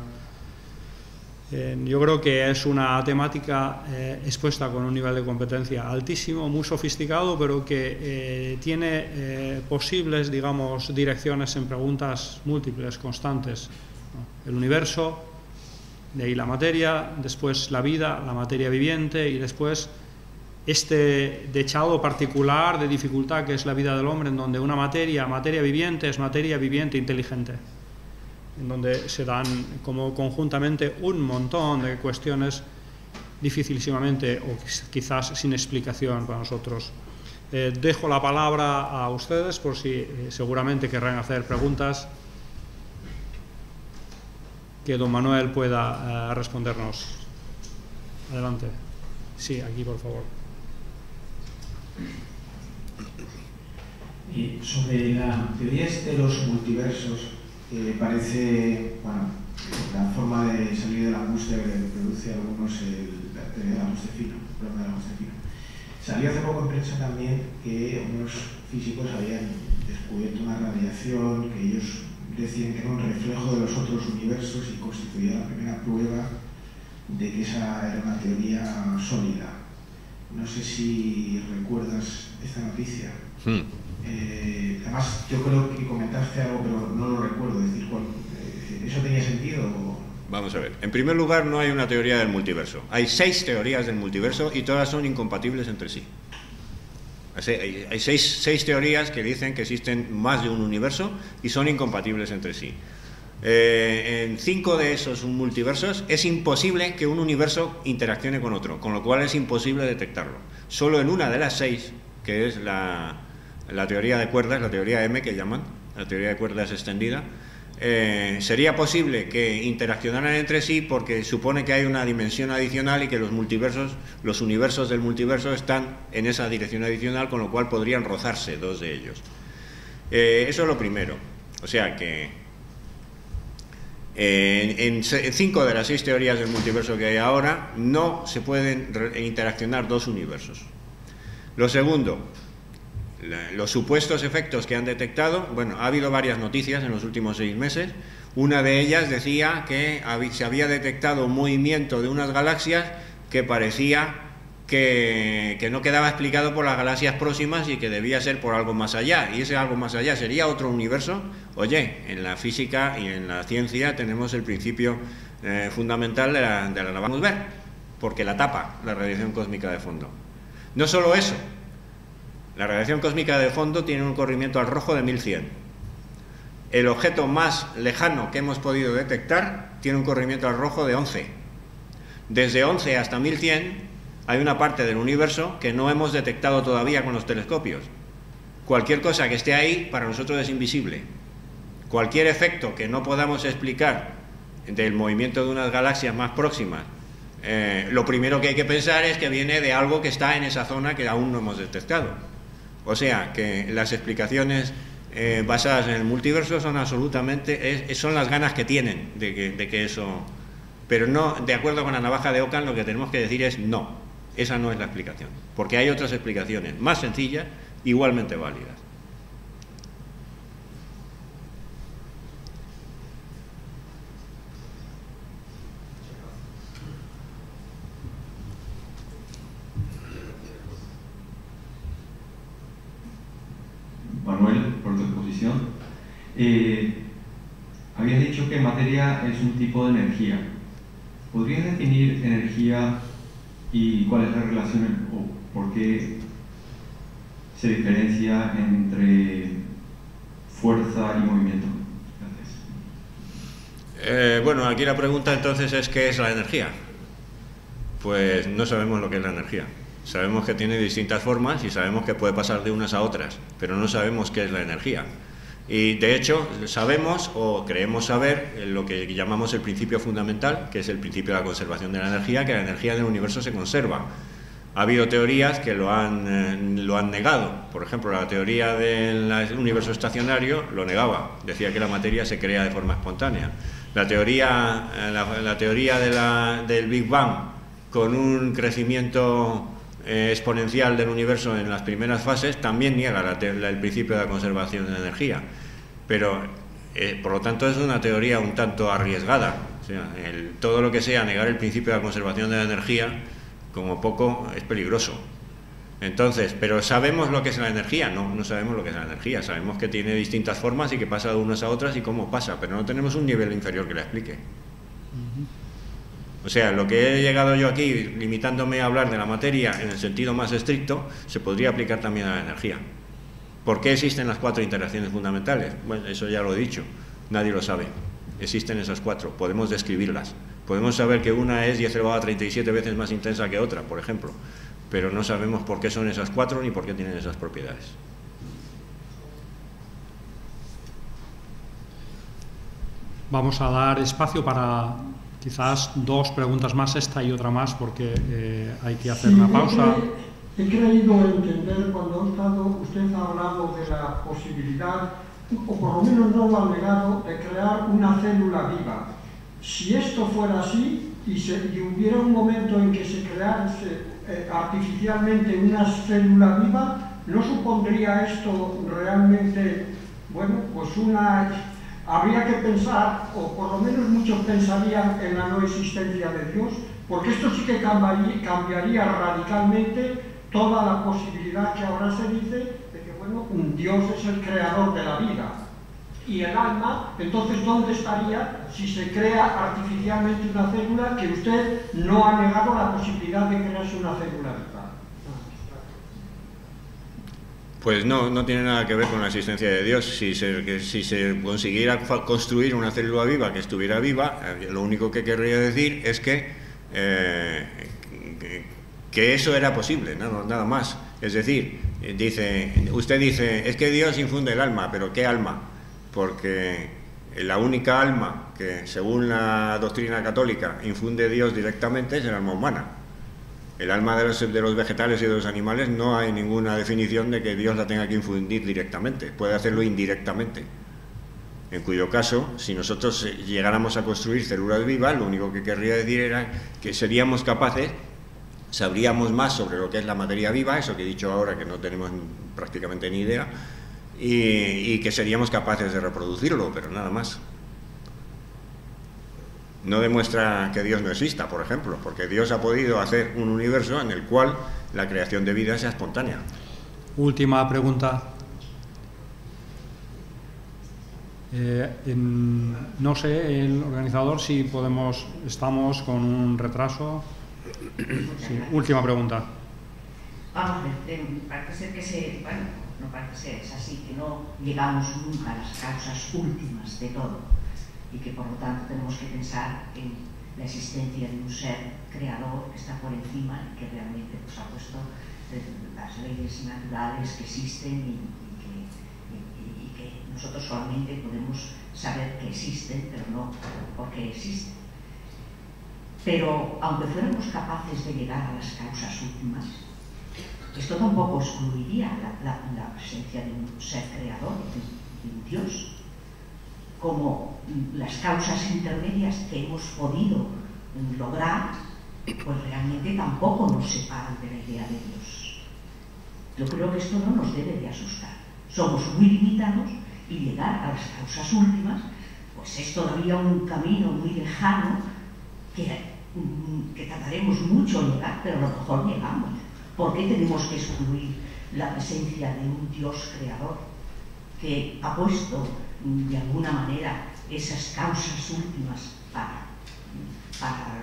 Eh, yo creo que es una temática eh, expuesta con un nivel de competencia altísimo, muy sofisticado, pero que eh, tiene eh, posibles, digamos, direcciones en preguntas múltiples, constantes, ¿no? El universo, de ahí la materia, después la vida, la materia viviente, y después este dechado particular de dificultad que es la vida del hombre, en donde una materia, materia viviente, es materia viviente inteligente, en donde se dan como conjuntamente un montón de cuestiones dificilísimamente o quizás sin explicación para nosotros. Eh, dejo la palabra a ustedes por si eh, seguramente querrán hacer preguntas que don Manuel pueda eh, respondernos. Adelante. Sí, aquí por favor. Y sobre la teoría de los multiversos, eh, parece, bueno, la forma de salir de la angustia que produce a algunos el, la teoría de la angustia fina, el problema de la angustia fina. Salió hace poco en prensa también que unos físicos habían descubierto una radiación que ellos decían que era un reflejo de los otros universos y constituía la primera prueba de que esa era una teoría sólida. No sé si recuerdas esta noticia. Hmm. Eh, además, yo creo que comentaste algo, pero no lo recuerdo. Es decir, ¿cuál, eh, ¿eso tenía sentido? O... Vamos a ver. En primer lugar, no hay una teoría del multiverso. Hay seis teorías del multiverso y todas son incompatibles entre sí. Hay, hay seis, seis teorías que dicen que existen más de un universo y son incompatibles entre sí. Eh, en cinco de esos multiversos es imposible que un universo interaccione con otro, con lo cual es imposible detectarlo. Solo en una de las seis, que es la, la teoría de cuerdas, la teoría M que llaman, la teoría de cuerdas extendida, eh, sería posible que interaccionaran entre sí porque supone que hay una dimensión adicional y que los multiversos, los universos del multiverso están en esa dirección adicional, con lo cual podrían rozarse dos de ellos. Eh, eso es lo primero. O sea que En, en, en cinco de las seis teorías del multiverso que hay ahora no se pueden interaccionar dos universos. Lo segundo, la, los supuestos efectos que han detectado, bueno, ha habido varias noticias en los últimos seis meses. Una de ellas decía que hab, se había detectado un movimiento de unas galaxias que parecía que, que no quedaba explicado por las galaxias próximas y que debía ser por algo más allá, y ese algo más allá sería otro universo. Oye, en la física y en la ciencia tenemos el principio eh, fundamental de la, de la no vamos a ver, porque la tapa la radiación cósmica de fondo. No solo eso, la radiación cósmica de fondo tiene un corrimiento al rojo de mil cien. El objeto más lejano que hemos podido detectar tiene un corrimiento al rojo de once. Desde once hasta mil cien hay una parte del universo que no hemos detectado todavía con los telescopios. Cualquier cosa que esté ahí para nosotros es invisible. Cualquier efecto que no podamos explicar del movimiento de unas galaxias más próximas, eh, lo primero que hay que pensar es que viene de algo que está en esa zona que aún no hemos detectado. O sea que las explicaciones eh, basadas en el multiverso son absolutamente, es, son las ganas que tienen de que, de que eso... Pero no, de acuerdo con la navaja de Ockham, lo que tenemos que decir es no. Esa no es la explicación, porque hay otras explicaciones más sencillas, igualmente válidas. Manuel, por tu exposición. Eh, habías dicho que materia es un tipo de energía. ¿Podrías definir energía y cuál es la relación o por qué se diferencia entre fuerza y movimiento? Gracias. Eh, bueno, aquí la pregunta entonces es ¿qué es la energía? Pues no sabemos lo que es la energía. Sabemos que tiene distintas formas y sabemos que puede pasar de unas a otras, pero no sabemos qué es la energía. Y de hecho sabemos o creemos saber lo que llamamos el principio fundamental, que es el principio de la conservación de la energía, que la energía del universo se conserva. Ha habido teorías que lo han, eh, lo han negado. Por ejemplo, la teoría del universo estacionario lo negaba, decía que la materia se crea de forma espontánea. La teoría, la, la teoría de la, del Big Bang, con un crecimiento eh, exponencial del universo en las primeras fases, también niega la, la, el principio de la conservación de la energía. Pero, eh, por lo tanto, es una teoría un tanto arriesgada. O sea, el, todo lo que sea negar el principio de la conservación de la energía, como poco, es peligroso. Entonces, ¿pero sabemos lo que es la energía? No, no sabemos lo que es la energía. Sabemos que tiene distintas formas y que pasa de unas a otras y cómo pasa, pero no tenemos un nivel inferior que la explique. O sea, lo que he llegado yo aquí, limitándome a hablar de la materia en el sentido más estricto, se podría aplicar también a la energía. ¿Por qué existen las cuatro interacciones fundamentales? Bueno, eso ya lo he dicho, nadie lo sabe. Existen esas cuatro, podemos describirlas. Podemos saber que una es diez elevado a treinta y siete veces más intensa que otra, por ejemplo. pero no sabemos por qué son esas cuatro ni por qué tienen esas propiedades. Vamos a dar espacio para quizás dos preguntas más, esta y otra más, porque eh, hay que hacer sí, una pausa. He, he creído entender cuando ha estado, usted ha hablado de la posibilidad, o por lo menos no lo ha negado, de crear una célula viva. Si esto fuera así y, se, y hubiera un momento en que se crease eh, artificialmente una célula viva, ¿no supondría esto realmente, bueno, pues una... Habría que pensar, o por lo menos muchos pensarían en la no existencia de Dios, porque esto sí que cambiaría, cambiaría radicalmente toda la posibilidad que ahora se dice de que, bueno, un Dios es el creador de la vida. Y el alma, entonces, ¿dónde estaría si se crea artificialmente una célula que usted no ha negado la posibilidad de crearse una célula viva? Pues no, no tiene nada que ver con la existencia de Dios. Si se, que, si se consiguiera construir una célula viva que estuviera viva, eh, lo único que querría decir es que, eh, que, que eso era posible, nada, nada más. Es decir, dice, usted dice, es que Dios infunde el alma, pero ¿qué alma? Porque la única alma que, según la doctrina católica, infunde Dios directamente es el alma humana. El alma de los, de los vegetales y de los animales no hay ninguna definición de que Dios la tenga que infundir directamente, puede hacerlo indirectamente. En cuyo caso, si nosotros llegáramos a construir células vivas, lo único que querría decir era que seríamos capaces, sabríamos más sobre lo que es la materia viva, eso que he dicho ahora que no tenemos prácticamente ni idea, y, y que seríamos capaces de reproducirlo, pero nada más. No demuestra que Dios no exista, por ejemplo, porque Dios ha podido hacer un universo en el cual la creación de vida sea espontánea. Última pregunta. Eh, en, no sé, el organizador, si podemos, estamos con un retraso. Sí, última pregunta. Vamos a ver, eh, parece ser que se, bueno, no parece ser, es así, que no llegamos nunca a las causas últimas de todo. Y que por lo tanto tenemos que pensar en la existencia de un ser creador que está por encima y que realmente pues, ha puesto eh, las leyes naturales que existen y, y, que, y, y que nosotros solamente podemos saber que existen, pero no porque existen. Pero aunque fuéramos capaces de llegar a las causas últimas, esto tampoco excluiría la, la, la presencia de un ser creador, de, de un Dios, como las causas intermedias que hemos podido lograr, pues realmente tampoco nos separan de la idea de Dios. Yo creo que esto no nos debe de asustar. Somos muy limitados y llegar a las causas últimas, pues es todavía un camino muy lejano que, que tardaremos mucho en llegar, pero a lo mejor llegamos. ¿Por qué tenemos que excluir la presencia de un Dios creador que ha puesto de alguna manera esas causas últimas para, para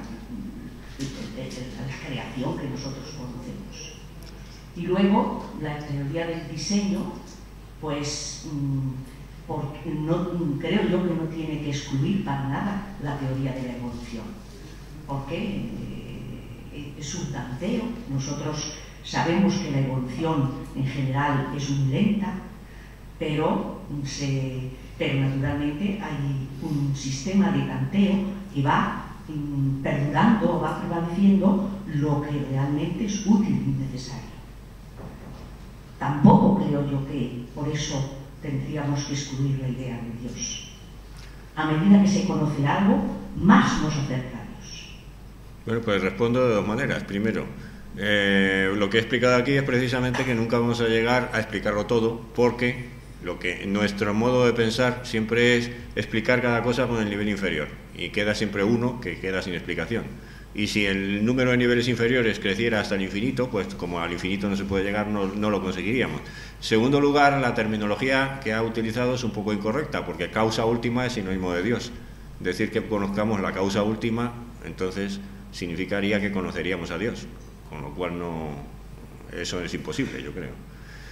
la creación que nosotros conocemos? Y luego la teoría del diseño, pues porque no, creo yo que no tiene que excluir para nada la teoría de la evolución, porque eh, es un tanteo. Nosotros sabemos que la evolución en general es muy lenta, pero se pero naturalmente hay un sistema de tanteo que va mm, perdurando, va prevaleciendo lo que realmente es útil y necesario. Tampoco creo yo que por eso tendríamos que excluir la idea de Dios. A medida que se conoce algo, más nos acerca a Dios. Bueno, pues respondo de dos maneras. Primero, eh, lo que he explicado aquí es precisamente que nunca vamos a llegar a explicarlo todo, porque lo que nuestro modo de pensar siempre es explicar cada cosa con el nivel inferior, y queda siempre uno que queda sin explicación. Y si el número de niveles inferiores creciera hasta el infinito, pues como al infinito no se puede llegar, no, no lo conseguiríamos. Segundo lugar, la terminología que ha utilizado es un poco incorrecta, porque causa última es sinónimo de Dios. Decir que conozcamos la causa última, entonces significaría que conoceríamos a Dios, con lo cual no, eso es imposible, yo creo.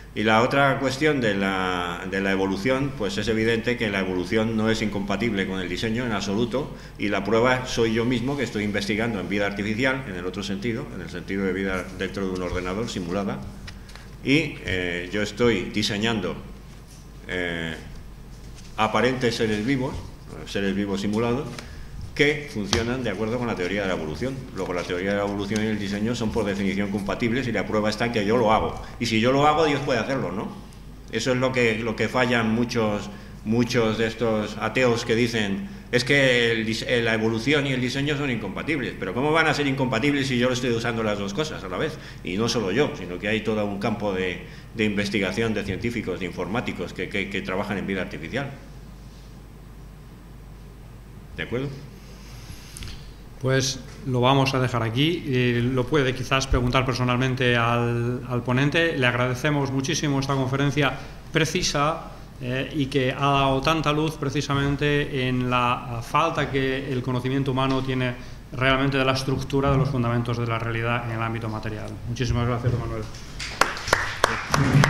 Y la otra cuestión de la, de la evolución, pues es evidente que la evolución no es incompatible con el diseño en absoluto, y la prueba soy yo mismo, que estoy investigando en vida artificial, en el otro sentido, en el sentido de vida dentro de un ordenador simulada, y eh, yo estoy diseñando eh, aparentes seres vivos, seres vivos simulados, que funcionan de acuerdo con la teoría de la evolución. Luego, la teoría de la evolución y el diseño son por definición compatibles, y la prueba está en que yo lo hago. Y si yo lo hago, Dios puede hacerlo, ¿no? Eso es lo que, lo que fallan muchos, muchos de estos ateos que dicen es que el, la evolución y el diseño son incompatibles. Pero ¿cómo van a ser incompatibles si yo lo estoy usando las dos cosas a la vez? Y no solo yo, sino que hay todo un campo de, de investigación de científicos, de informáticos que, que, que trabajan en vida artificial. ¿De acuerdo? Pues lo vamos a dejar aquí. Eh, lo puede quizás preguntar personalmente al, al ponente. Le agradecemos muchísimo esta conferencia precisa eh, y que ha dado tanta luz precisamente en la falta que el conocimiento humano tiene realmente de la estructura de los fundamentos de la realidad en el ámbito material. Muchísimas gracias, don Manuel.